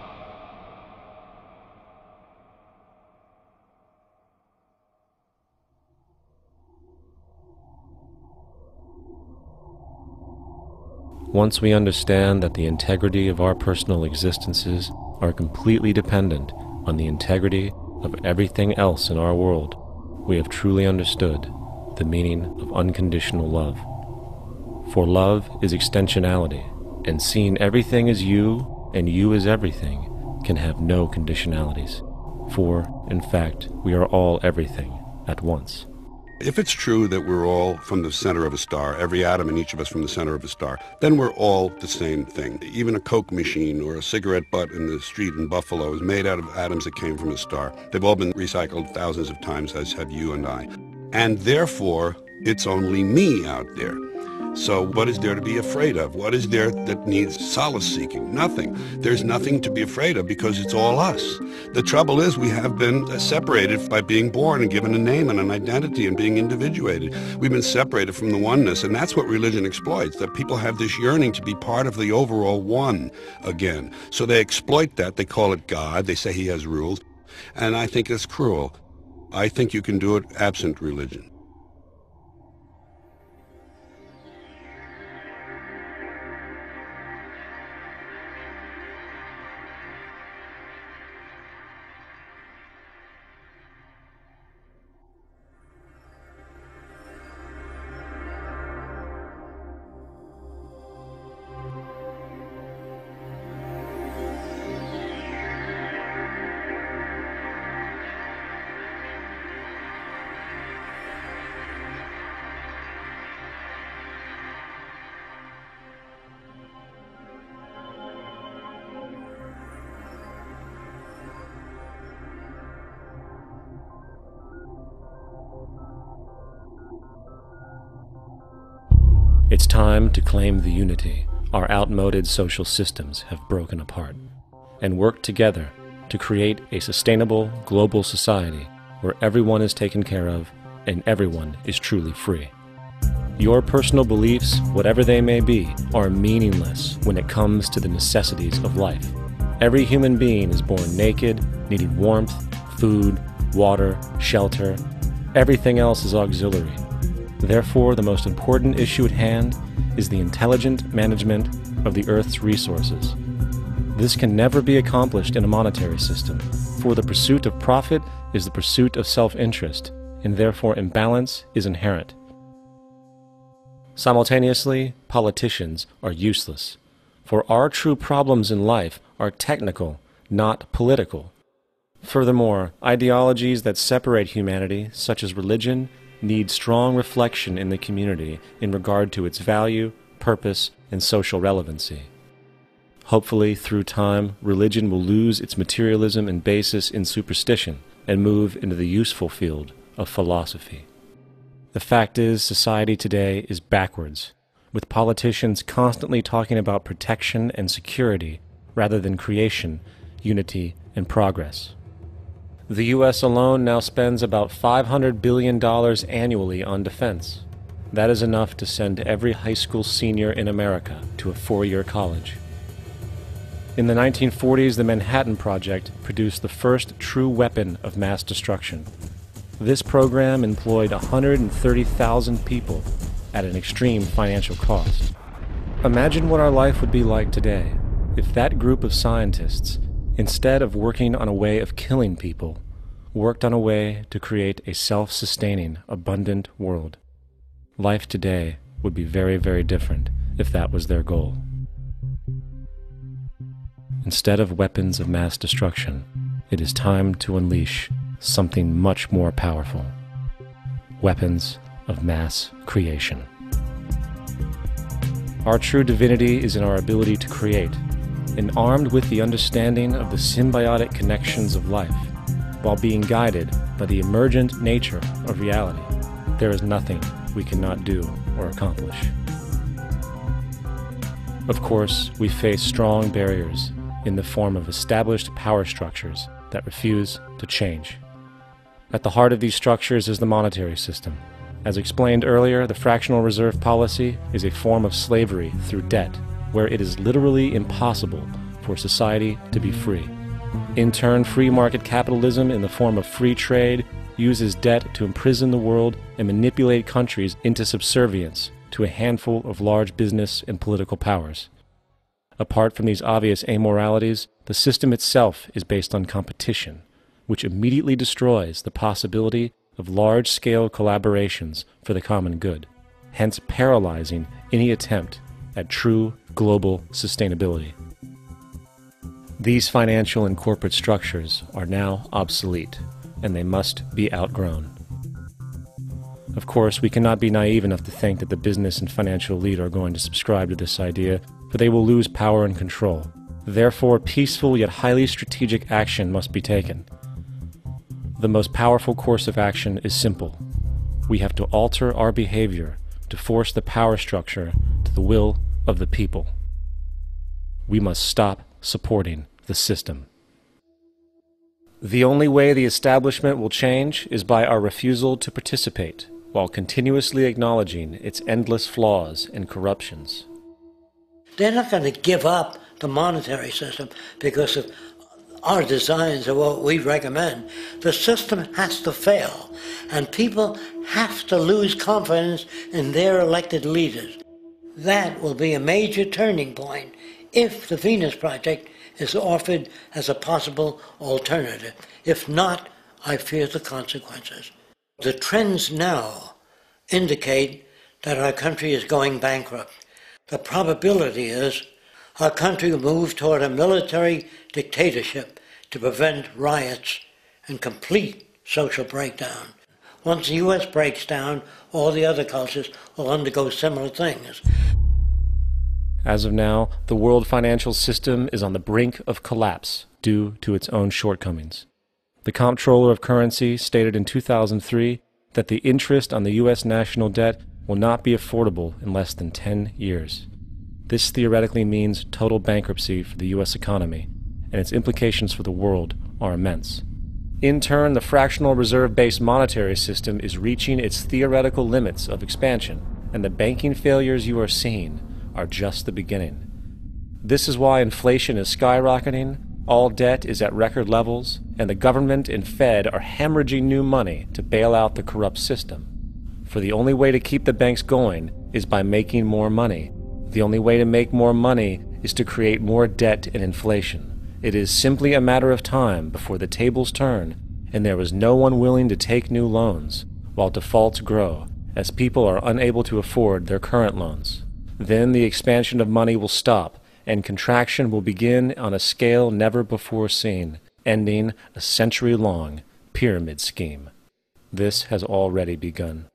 Once we understand that the integrity of our personal existences are completely dependent on the integrity of everything else in our world, we have truly understood the meaning of unconditional love. For love is extensionality, and seeing everything as you and you as everything can have no conditionalities. For, in fact, we are all everything at once. If it's true that we're all from the center of a star, every atom in each of us from the center of a star, then we're all the same thing. Even a Coke machine or a cigarette butt in the street in Buffalo is made out of atoms that came from a star. They've all been recycled thousands of times, as have you and I. And therefore, it's only me out there. So what is there to be afraid of? What is there that needs solace-seeking? Nothing. There's nothing to be afraid of because it's all us. The trouble is we have been separated by being born and given a name and an identity and being individuated. We've been separated from the oneness, and that's what religion exploits, that people have this yearning to be part of the overall one again. So they exploit that. They call it God. They say he has rules. And I think it's cruel. I think you can do it absent religion. It's time to claim the unity our outmoded social systems have broken apart, and work together to create a sustainable global society where everyone is taken care of and everyone is truly free. Your personal beliefs, whatever they may be, are meaningless when it comes to the necessities of life. Every human being is born naked, needing warmth, food, water, shelter. Everything else is auxiliary. Therefore, the most important issue at hand is the intelligent management of the Earth's resources. This can never be accomplished in a monetary system, for the pursuit of profit is the pursuit of self-interest, and therefore imbalance is inherent. Simultaneously, politicians are useless, for our true problems in life are technical, not political. Furthermore, ideologies that separate humanity, such as religion, need strong reflection in the community in regard to its value, purpose, and social relevancy. Hopefully, through time, religion will lose its materialism and basis in superstition and move into the useful field of philosophy. The fact is, society today is backwards, with politicians constantly talking about protection and security rather than creation, unity, and progress. The U S alone now spends about five hundred billion dollars annually on defense. That is enough to send every high school senior in America to a four-year college. In the nineteen forties, the Manhattan Project produced the first true weapon of mass destruction. This program employed one hundred thirty thousand people at an extreme financial cost. Imagine what our life would be like today if that group of scientists, instead of working on a way of killing people, worked on a way to create a self-sustaining, abundant world. Life today would be very, very different if that was their goal. Instead of weapons of mass destruction, it is time to unleash something much more powerful. Weapons of mass creation. Our true divinity is in our ability to create, and armed with the understanding of the symbiotic connections of life, while being guided by the emergent nature of reality, there is nothing we cannot do or accomplish. Of course, we face strong barriers in the form of established power structures that refuse to change. At the heart of these structures is the monetary system. As explained earlier, the fractional reserve policy is a form of slavery through debt, where it is literally impossible for society to be free. In turn, free market capitalism in the form of free trade uses debt to imprison the world and manipulate countries into subservience to a handful of large business and political powers. Apart from these obvious amoralities, the system itself is based on competition, which immediately destroys the possibility of large-scale collaborations for the common good, hence paralyzing any attempt at true global sustainability. These financial and corporate structures are now obsolete, and they must be outgrown. Of course, we cannot be naive enough to think that the business and financial elite are going to subscribe to this idea, for they will lose power and control. Therefore, peaceful yet highly strategic action must be taken. The most powerful course of action is simple. We have to alter our behavior to force the power structure to the will of the people. We must stop supporting the system. The only way the establishment will change is by our refusal to participate, while continuously acknowledging its endless flaws and corruptions. They're not going to give up the monetary system because of our designs of what we recommend. The system has to fail, and people have to lose confidence in their elected leaders. That will be a major turning point if the Venus Project is offered as a possible alternative. If not, I fear the consequences. The trends now indicate that our country is going bankrupt. The probability is our country will move toward a military dictatorship to prevent riots and complete social breakdown. Once the U S breaks down, all the other cultures will undergo similar things. As of now, the world financial system is on the brink of collapse due to its own shortcomings. The Comptroller of Currency stated in two thousand three that the interest on the U S national debt will not be affordable in less than ten years. This theoretically means total bankruptcy for the U S economy, and its implications for the world are immense. In turn, the fractional reserve-based monetary system is reaching its theoretical limits of expansion, and the banking failures you are seeing are just the beginning. This is why inflation is skyrocketing, all debt is at record levels, and the government and Fed are hemorrhaging new money to bail out the corrupt system. For the only way to keep the banks going is by making more money. The only way to make more money is to create more debt and inflation. It is simply a matter of time before the tables turn and there is no one willing to take new loans, while defaults grow, as people are unable to afford their current loans. Then the expansion of money will stop, and contraction will begin on a scale never before seen, ending a century-long pyramid scheme. This has already begun.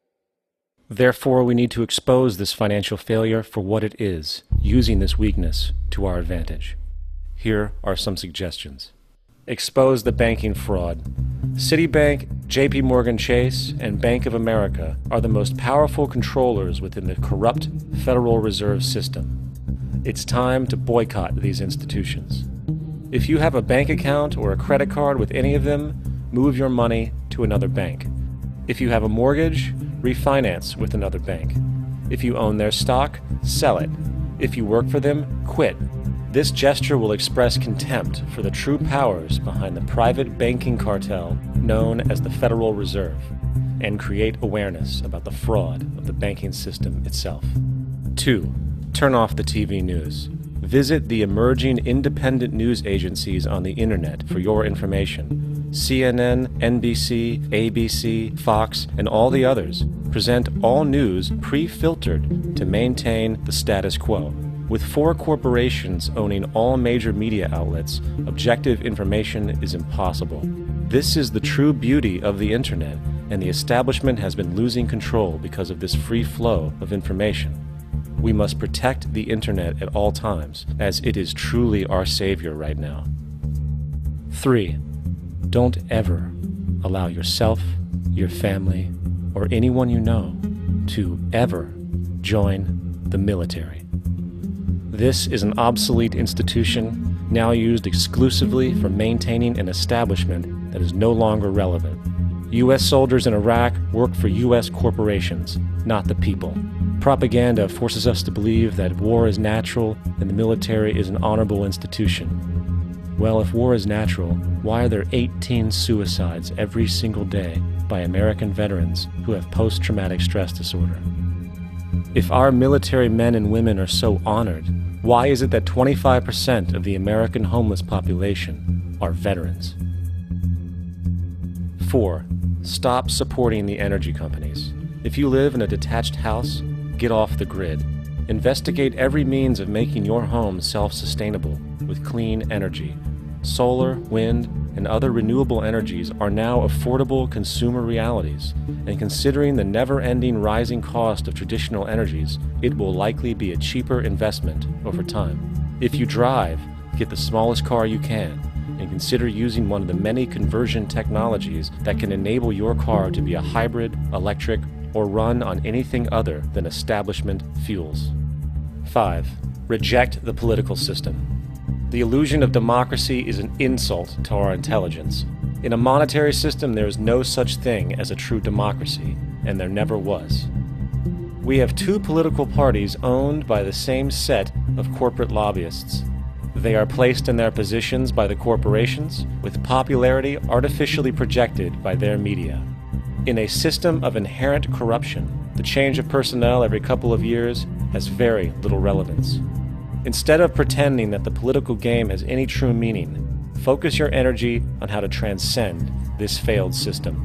Therefore, we need to expose this financial failure for what it is, using this weakness to our advantage. Here are some suggestions. Expose the banking fraud. Citibank, J P Morgan Chase, and Bank of America are the most powerful controllers within the corrupt Federal Reserve System. It's time to boycott these institutions. If you have a bank account or a credit card with any of them, move your money to another bank. If you have a mortgage, refinance with another bank. If you own their stock, sell it. If you work for them, quit. This gesture will express contempt for the true powers behind the private banking cartel known as the Federal Reserve, and create awareness about the fraud of the banking system itself. Two, turn off the T V news. Visit the emerging independent news agencies on the internet for your information. C N N, N B C, A B C, Fox, and all the others present all news pre-filtered to maintain the status quo. With four corporations owning all major media outlets, objective information is impossible. This is the true beauty of the internet, and the establishment has been losing control because of this free flow of information. We must protect the internet at all times, as it is truly our savior right now. Three, don't ever allow yourself, your family, or anyone you know to ever join the military. This is an obsolete institution now used exclusively for maintaining an establishment that is no longer relevant. U S soldiers in Iraq work for U S corporations, not the people. Propaganda forces us to believe that war is natural and the military is an honorable institution. Well, if war is natural, why are there eighteen suicides every single day by American veterans who have post-traumatic stress disorder? If our military men and women are so honored, why is it that twenty-five percent of the American homeless population are veterans? Four, stop supporting the energy companies. If you live in a detached house, get off the grid. Investigate every means of making your home self-sustainable with clean energy. Solar, wind, and other renewable energies are now affordable consumer realities, and considering the never-ending rising cost of traditional energies, it will likely be a cheaper investment over time. If you drive, get the smallest car you can, and consider using one of the many conversion technologies that can enable your car to be a hybrid, electric, or run on anything other than establishment fuels. Five, reject the political system. The illusion of democracy is an insult to our intelligence. In a monetary system, there is no such thing as a true democracy, and there never was. We have two political parties owned by the same set of corporate lobbyists. They are placed in their positions by the corporations, with popularity artificially projected by their media. In a system of inherent corruption, the change of personnel every couple of years has very little relevance. Instead of pretending that the political game has any true meaning, focus your energy on how to transcend this failed system.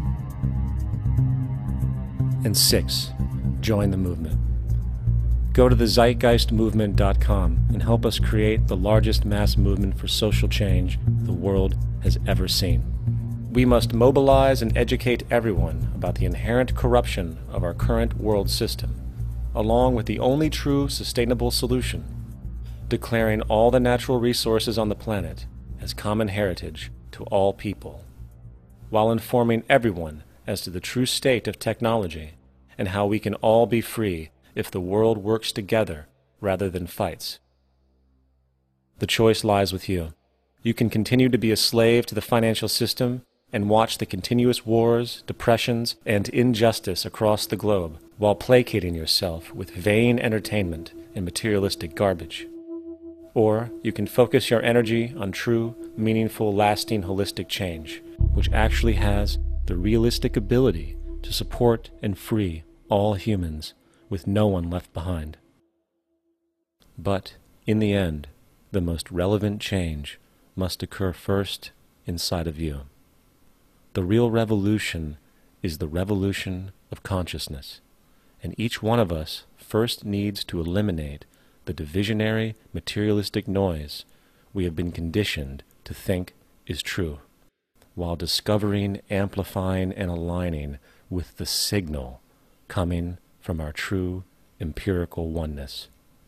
And six, join the movement. Go to the zeitgeist movement dot com and help us create the largest mass movement for social change the world has ever seen. We must mobilize and educate everyone about the inherent corruption of our current world system, along with the only true sustainable solution: declaring all the natural resources on the planet as common heritage to all people, while informing everyone as to the true state of technology and how we can all be free if the world works together rather than fights. The choice lies with you. You can continue to be a slave to the financial system and watch the continuous wars, depressions, and injustice across the globe while placating yourself with vain entertainment and materialistic garbage. Or you can focus your energy on true, meaningful, lasting, holistic change, which actually has the realistic ability to support and free all humans with no one left behind. But, in the end, the most relevant change must occur first inside of you. The real revolution is the revolution of consciousness, and each one of us first needs to eliminate the divisionary, materialistic noise we have been conditioned to think is true, while discovering, amplifying, and aligning with the signal coming from our true empirical oneness.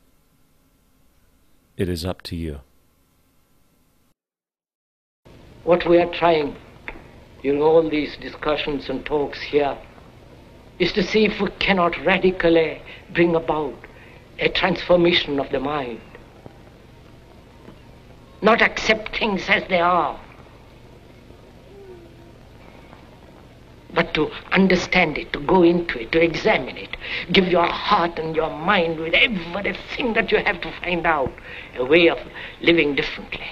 It is up to you. What we are trying in all these discussions and talks here is to see if we cannot radically bring about a transformation of the mind. Not accept things as they are, but to understand it, to go into it, to examine it. Give your heart and your mind with everything that you have to find out a way of living differently.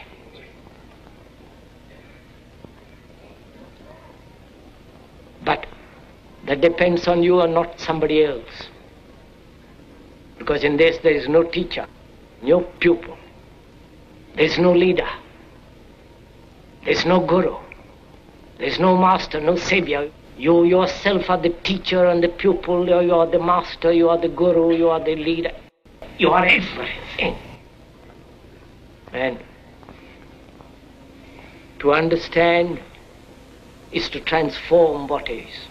But that depends on you and not somebody else. Because in this there is no teacher, no pupil, there is no leader, there is no guru, there is no master, no savior. You yourself are the teacher and the pupil, you are the master, you are the guru, you are the leader. You are everything. And to understand is to transform what is.